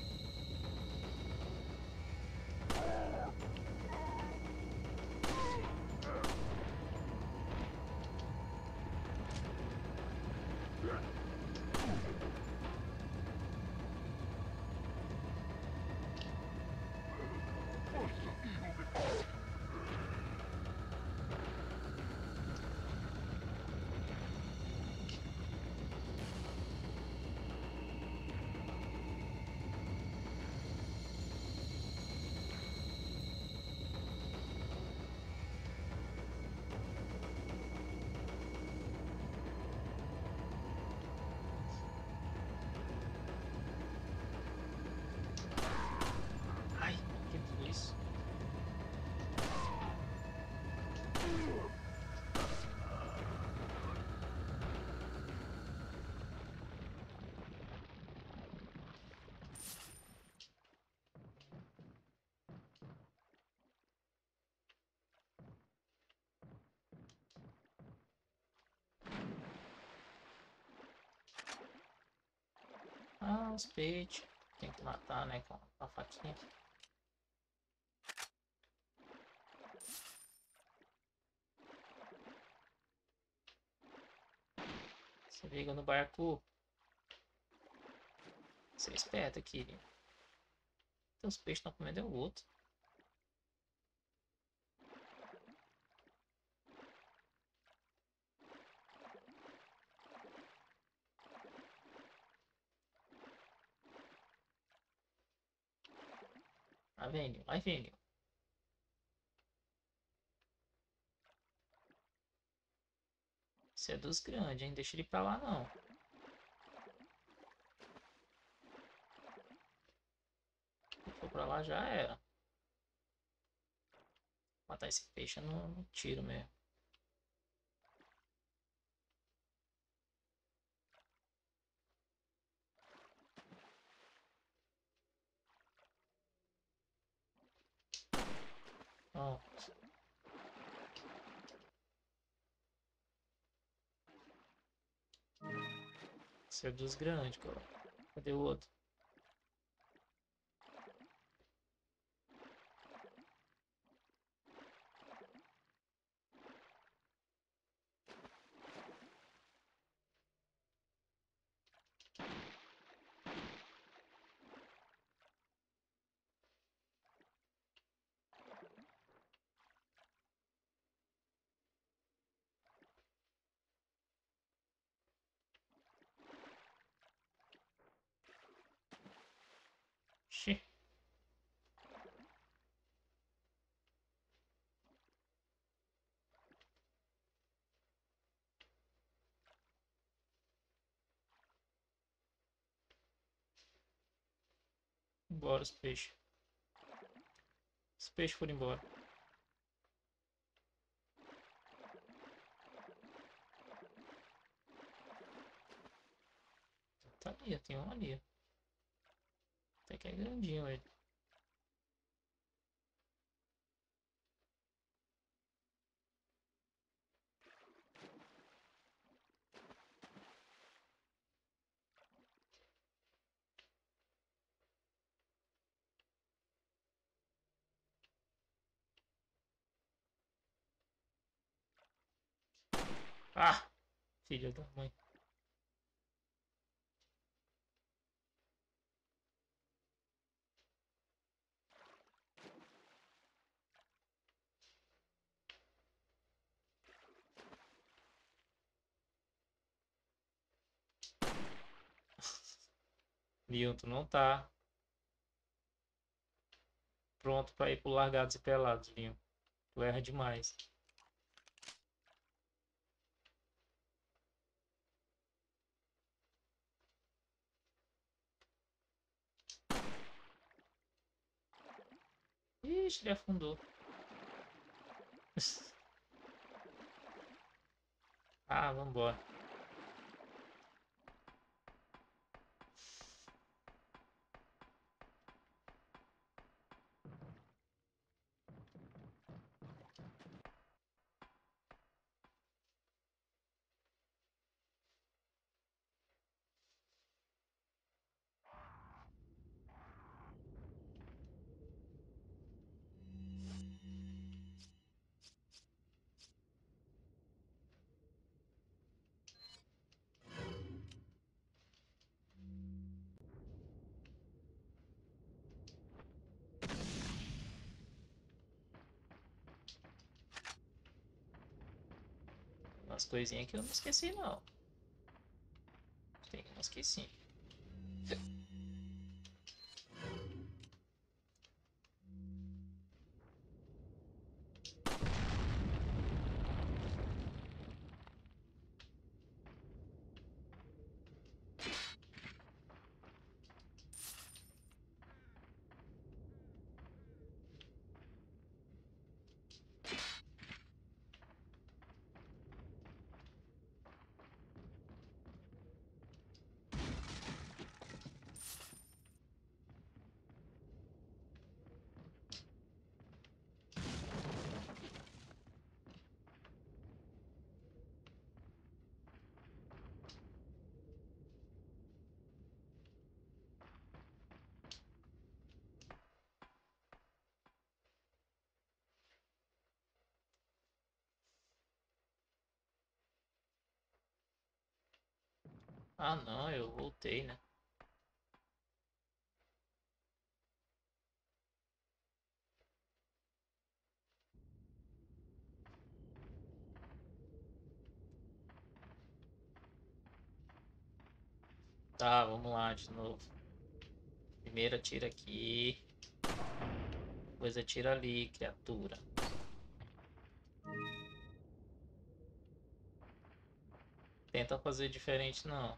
Speaker 1: Ai, que tudo isso? Ah, os peixes. Tem que matar, né? Com a faquinha. Se liga no barco. Você é esperto aqui. Tem os peixes estão comendo o outro. Lá vem, lá vem. Você é dos grandes, hein? Deixa ele pra lá, não. Se for pra lá, já era. Matar esse peixe no, no tiro mesmo. Ó. Você é dos grandes, cara. Cadê o outro? Xi. Embora os peixes. Os peixes foram embora. Tá ali, tem um ali. Até que é grandinho ele. Ah! Filha da mãe. Leon, tu não tá pronto pra ir pro Largados e Pelados, Leon. Tu erra demais. Ixi, ele afundou. Ah, vambora. umas coisinhas que eu não esqueci não. Tem umas que sim. Ah não, eu voltei, né? Tá, vamos lá de novo. Primeiro atira aqui. Depois atira ali, criatura. Tenta fazer diferente não.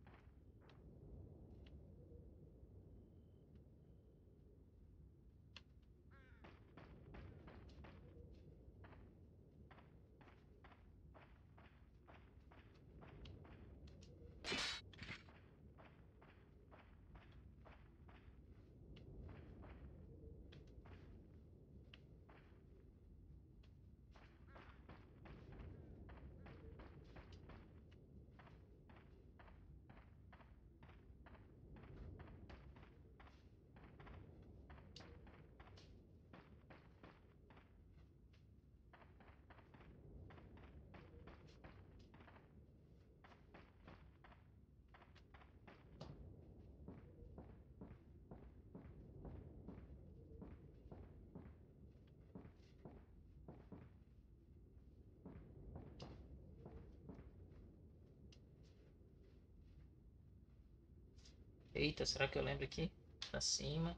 Speaker 1: Eita, será que eu lembro aqui? Pra cima.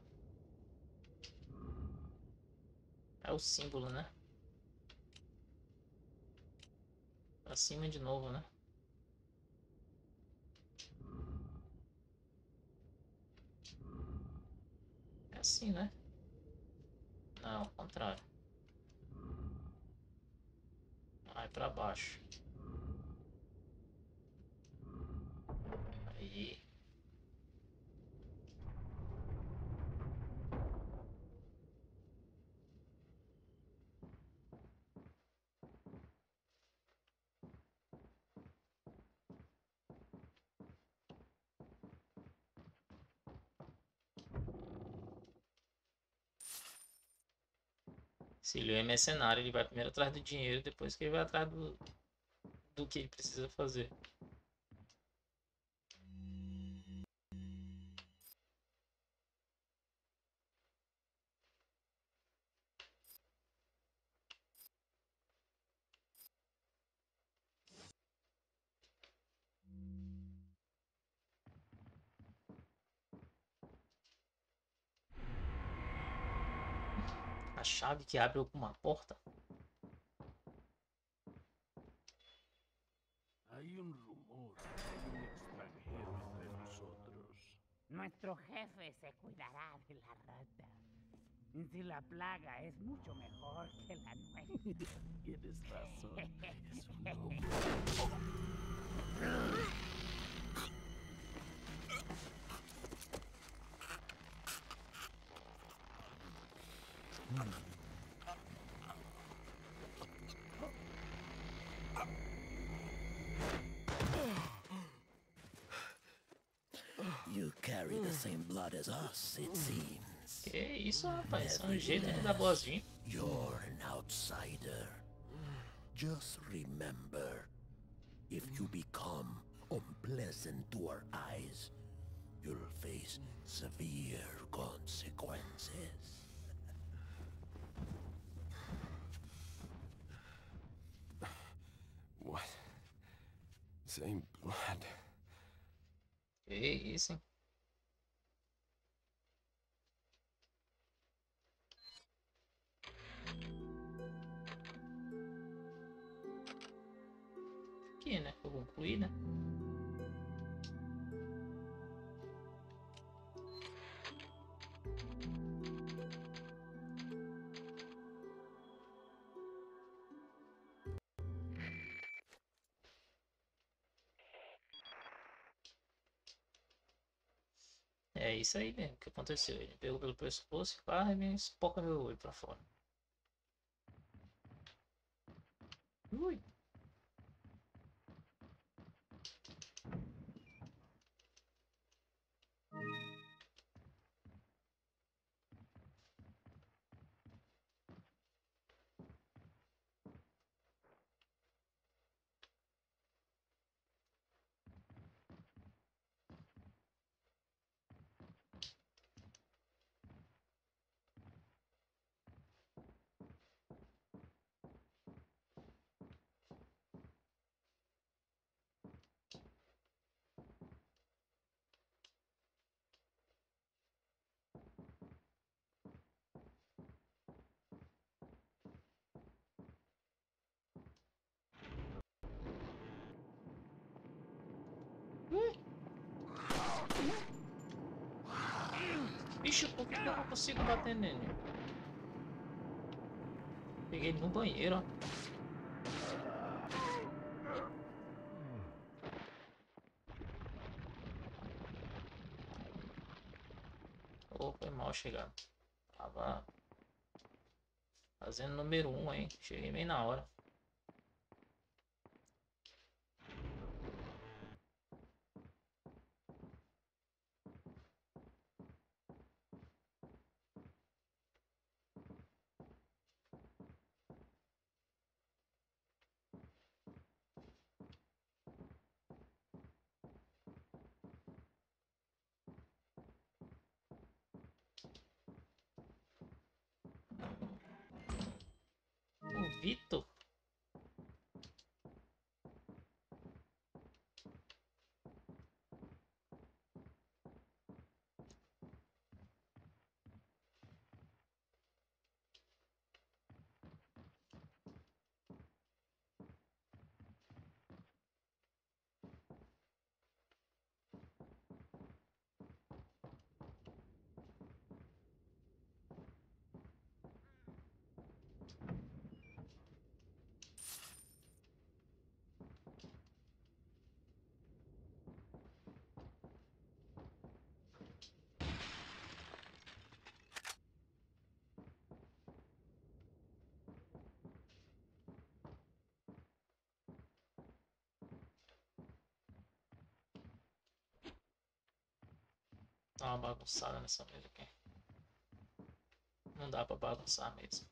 Speaker 1: É o símbolo, né? Pra cima de novo, né? É assim, né? Não, ao contrário. Vai pra baixo. Aí. Se ele é mercenário, ele vai primeiro atrás do dinheiro, depois que ele vai atrás do, do que ele precisa fazer. A chave que abre alguma porta?
Speaker 4: Hay un rumor de que hay un extranjero entre nosotros.
Speaker 5: Nuestro jefe se cuidará de la rata. Si la plaga es mucho mejor que la nuestra.
Speaker 4: Tienes razón. Es un hombre.
Speaker 6: You carry the same blood as us, it seems.
Speaker 1: Que isso, rapaz? Isso é um jeito de dar boazinha.
Speaker 6: You're an outsider. Just remember, if you become unpleasant to our eyes, you'll face severe consequences.
Speaker 3: What? same blood.
Speaker 1: Que isso, hein? Aqui, né? Foi concluída. É isso aí mesmo que aconteceu. Ele pegou pelo pescoço e pá, e me espoca meu olho pra fora. Ui. Bicho, por que que eu não consigo bater nele? Peguei ele no banheiro, ó. Oh, foi mal chegado. Tava fazendo número um, hein? Cheguei bem na hora. O Vitor? Dá uma bagunçada nessa mesa aqui. Não dá pra bagunçar mesmo.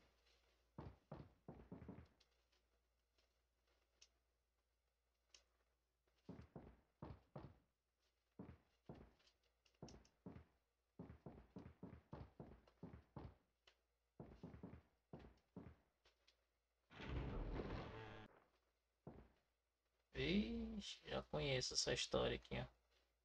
Speaker 1: Vixe, já conheço essa história aqui, ó.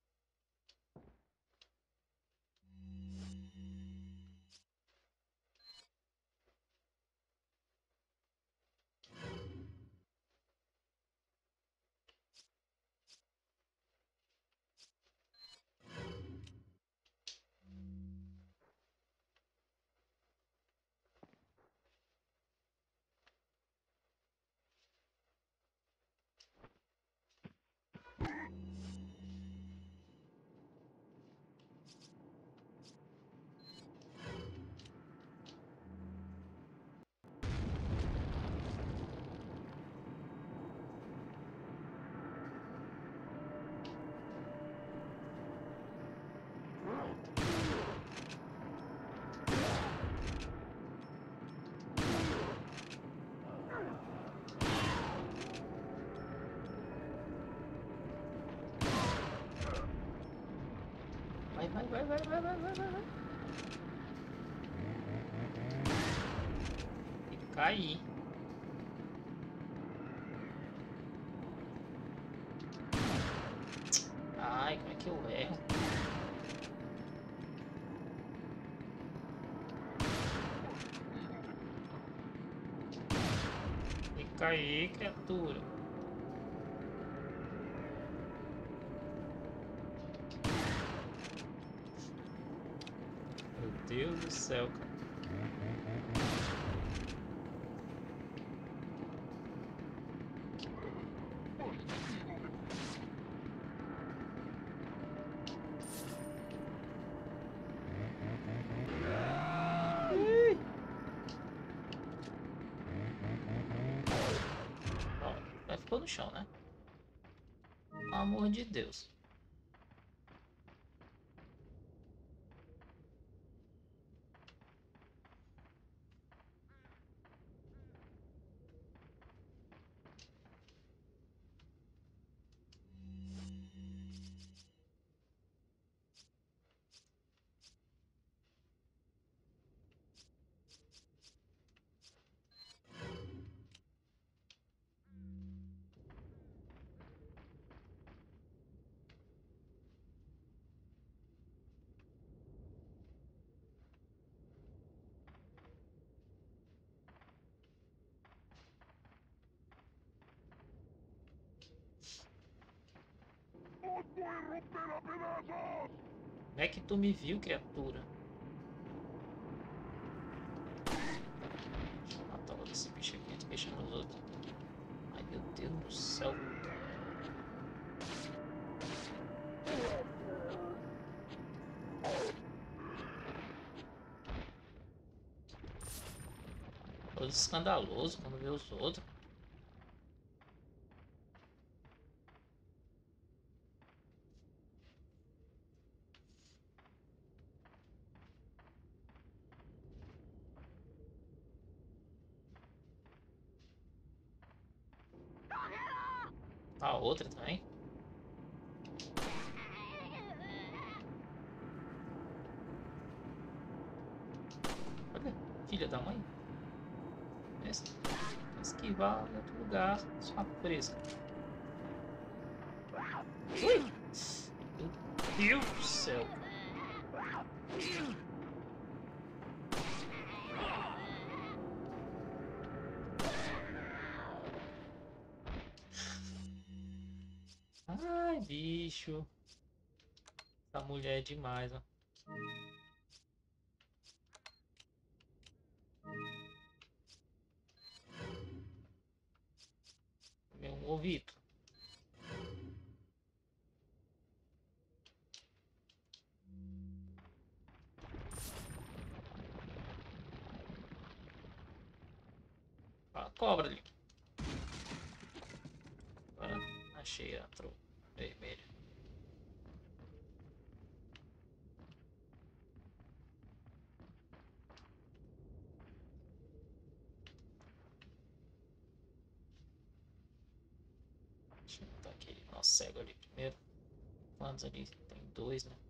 Speaker 1: Vai, vai, vai, vai, vai, vai, vai, vai. E cair. Fica aí, criatura. Meu Deus do céu, cara. Vai ficou no chão, né? Pelo amor de Deus. Como é que tu me viu, criatura? Deixa eu matar logo esse bicho aqui antes de mexer nos outros. Ai, meu Deus do céu. Todo escandaloso quando vê os outros. A outra também. Olha, filha da mãe. Essa, esquivar em outro lugar. Sua presa. Ui! Meu Deus do céu. Ai, bicho. Essa mulher é demais, ó. Meu ouvido. A cobra ali. Agora achei a tro vermelha. Deixa eu botar aquele nosso cego ali primeiro. Quantos ali? Tem dois, né?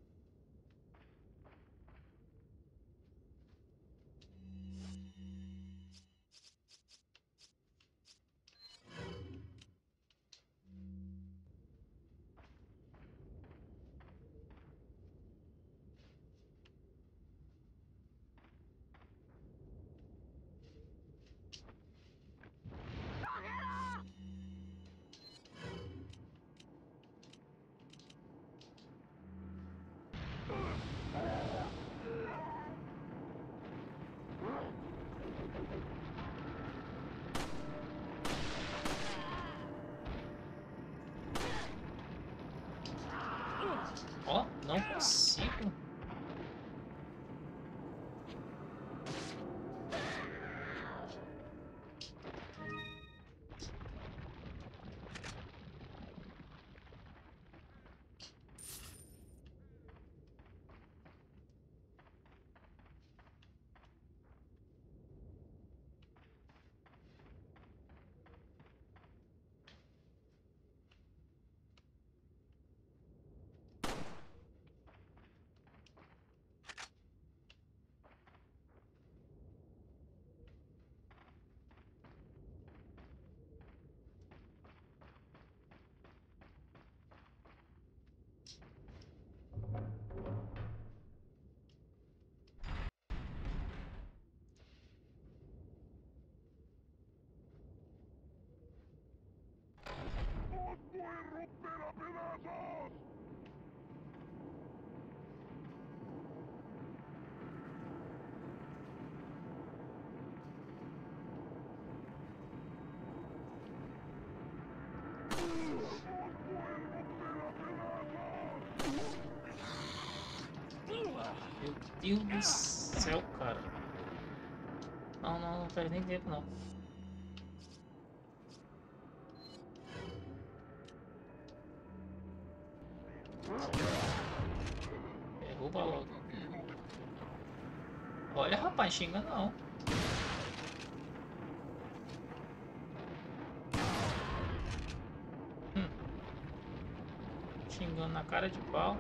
Speaker 1: Meu Deus do céu, cara. Não, não, não perde nem tempo, não. Derruba logo. Olha, rapaz, xinga não. Hum. Xingando na cara de pau.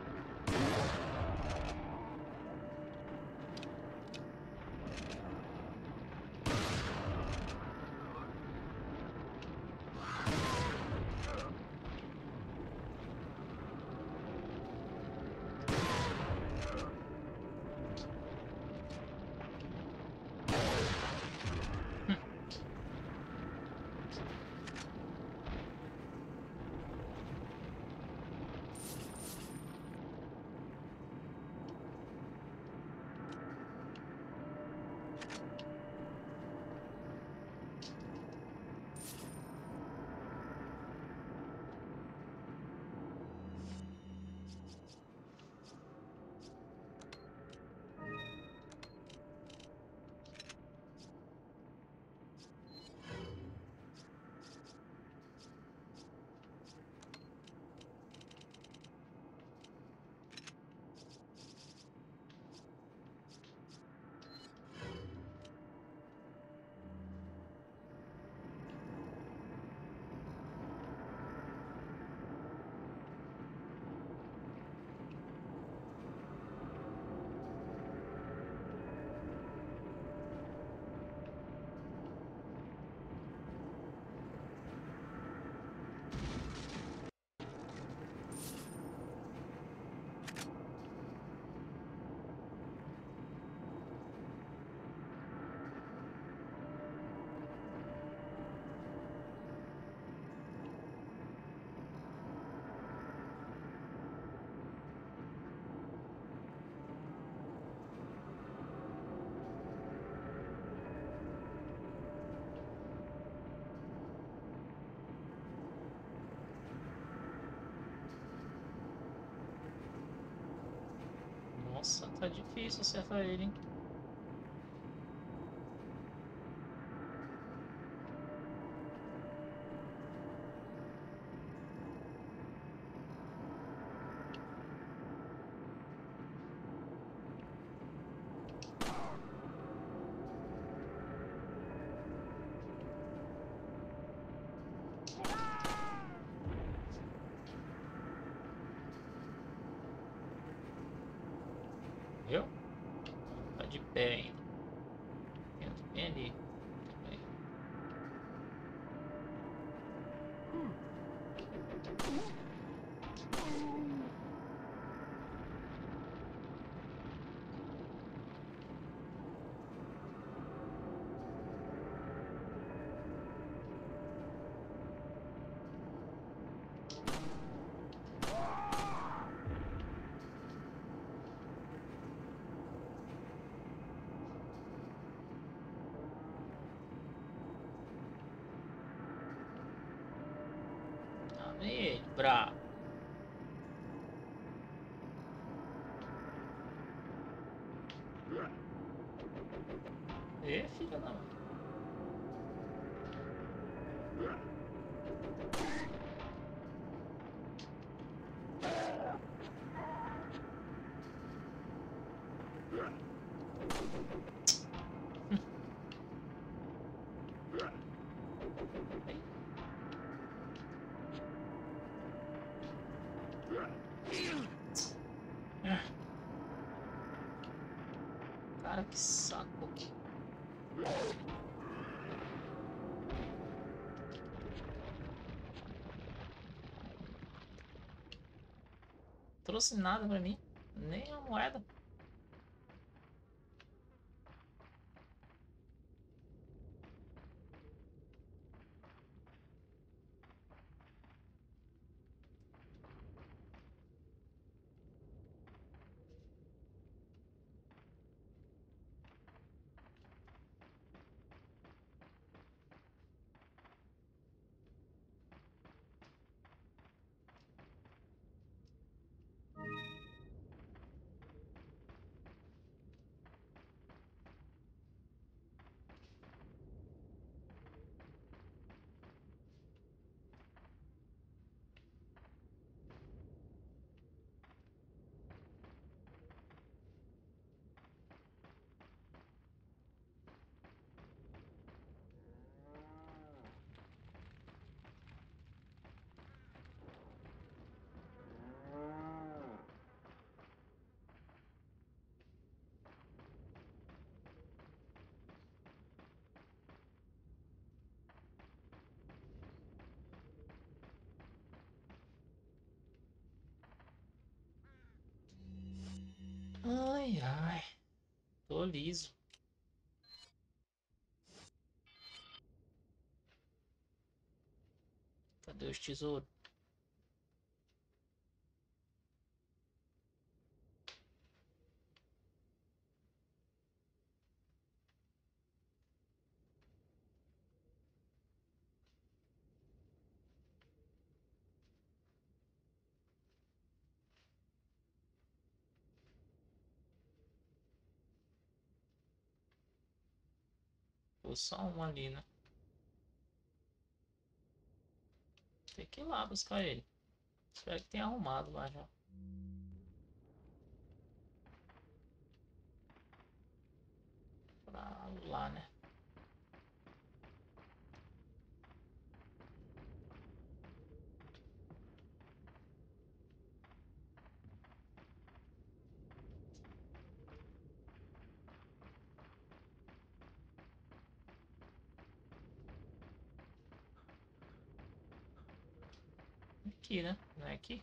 Speaker 1: Nossa, tá difícil acertar ele, hein? Viu? Tá de pé ainda. Entra bem ali. Bem. Tá vem ele, brabo. E filha da mãe. Cara, que saco. Trouxe nada pra mim, nem a moeda. Ai, ai. Tô liso. Cadê os tesouros? Ou só um ali, né? Tem que ir lá buscar ele. Espero que tenha arrumado lá já. Pra lá, né? Aqui, né? Não é aqui?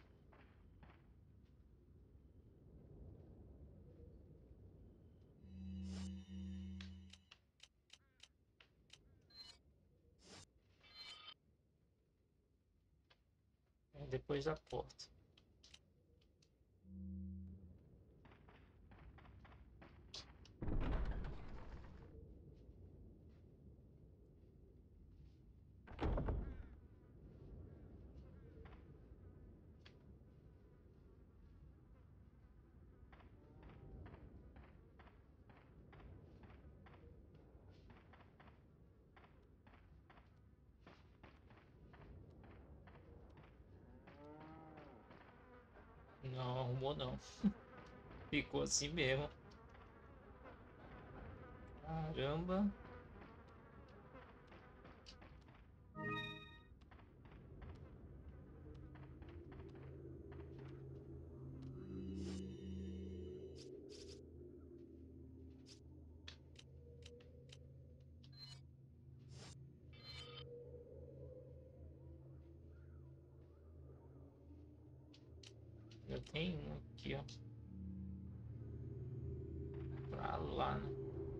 Speaker 1: É depois da porta. Não arrumou não. Ficou assim mesmo. Caramba. Eu tenho um aqui, ó. Pra lá, né?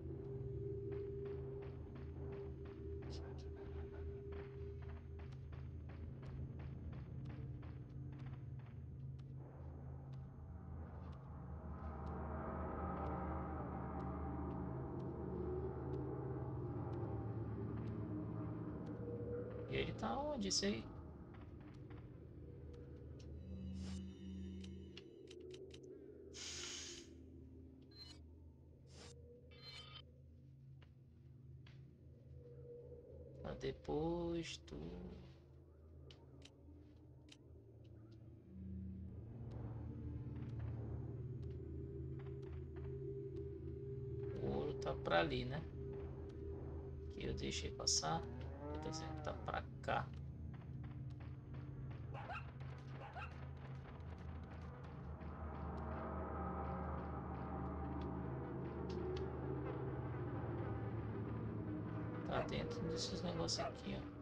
Speaker 1: E ele tá onde? Isso aí? Tá depois do... O ouro tá pra ali, né? Que eu deixei passar. Tá dizendo que tá pra cá. Tá dentro desses negócios aqui, ó.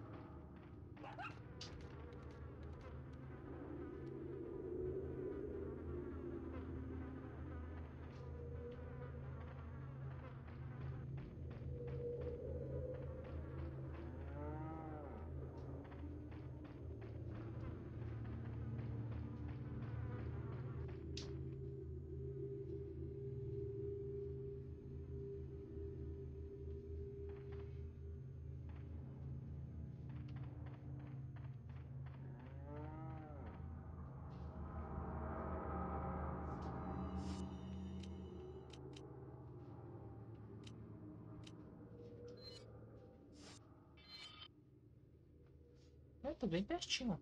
Speaker 1: Eu tô bem pertinho.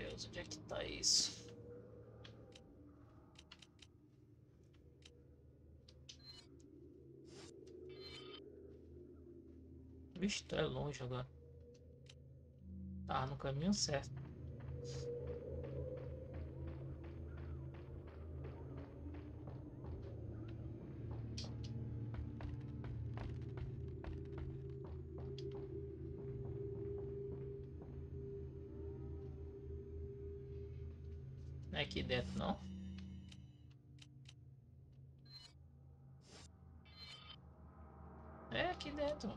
Speaker 1: Deus, onde é que tá isso? Vixe, tu é longe agora. Tá no caminho certo. Não é aqui dentro, não? É aqui dentro.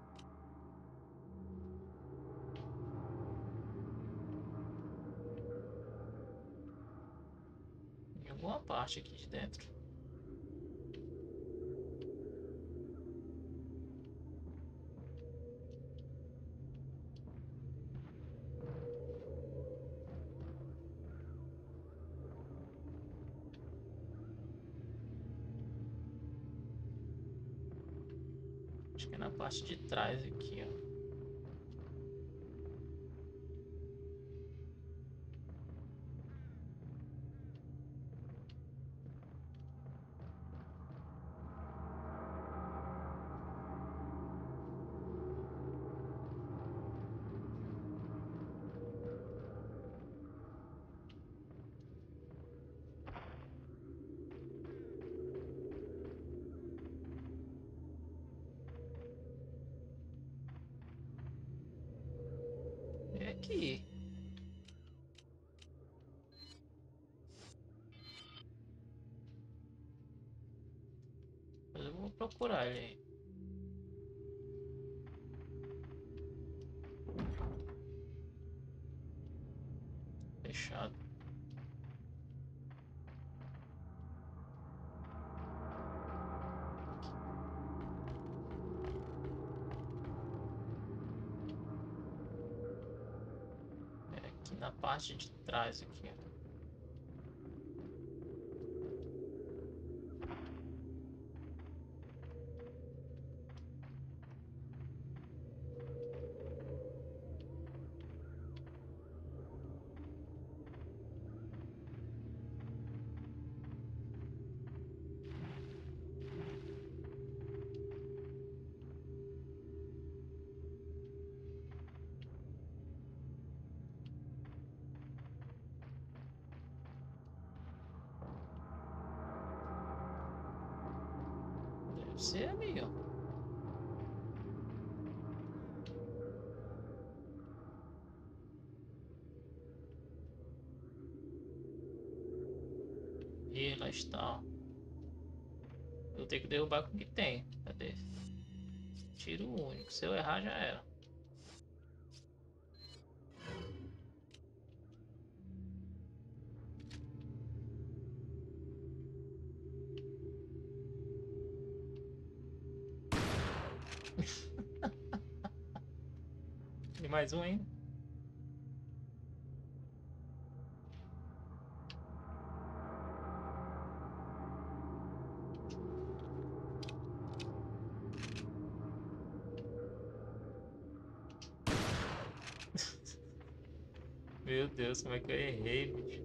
Speaker 1: Em alguma parte aqui de dentro. Acho que é na parte de trás aqui, ó. É aqui. Mas eu vou procurar ele aí. Fechado. É aqui na parte de trás aqui, ó. Deve ser ali, ó. E lá está, ó. Eu tenho que derrubar com o que tem. Cadê? Tiro único. Se eu errar, já era. E mais um ainda. Meu Deus, como é que eu errei, bicho?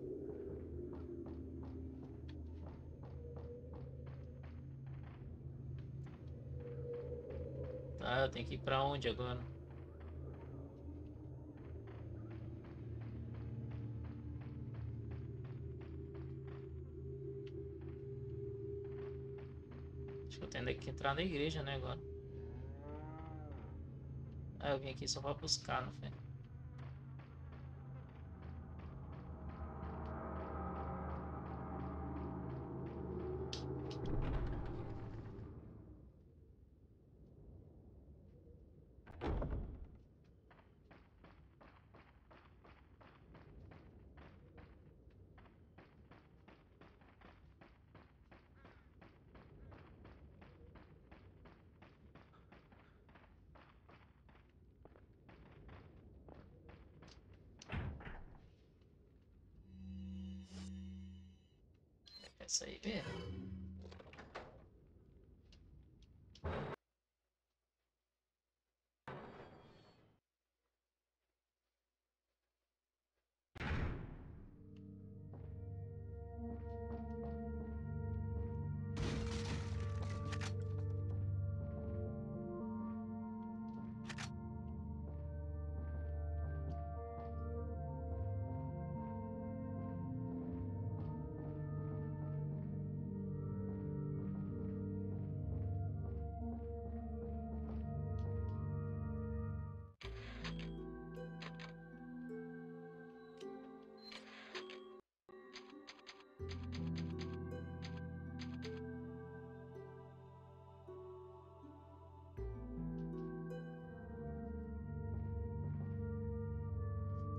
Speaker 1: Tá, eu tenho que ir pra onde agora? Acho que eu tenho que entrar na igreja, né, agora. Ah, eu vim aqui só pra buscar, não foi? É essa aí mesmo.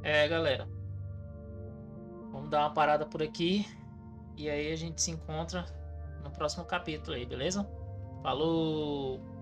Speaker 1: É, galera. Vamos dar uma parada por aqui. E aí a gente se encontra no próximo capítulo aí, beleza? Falou!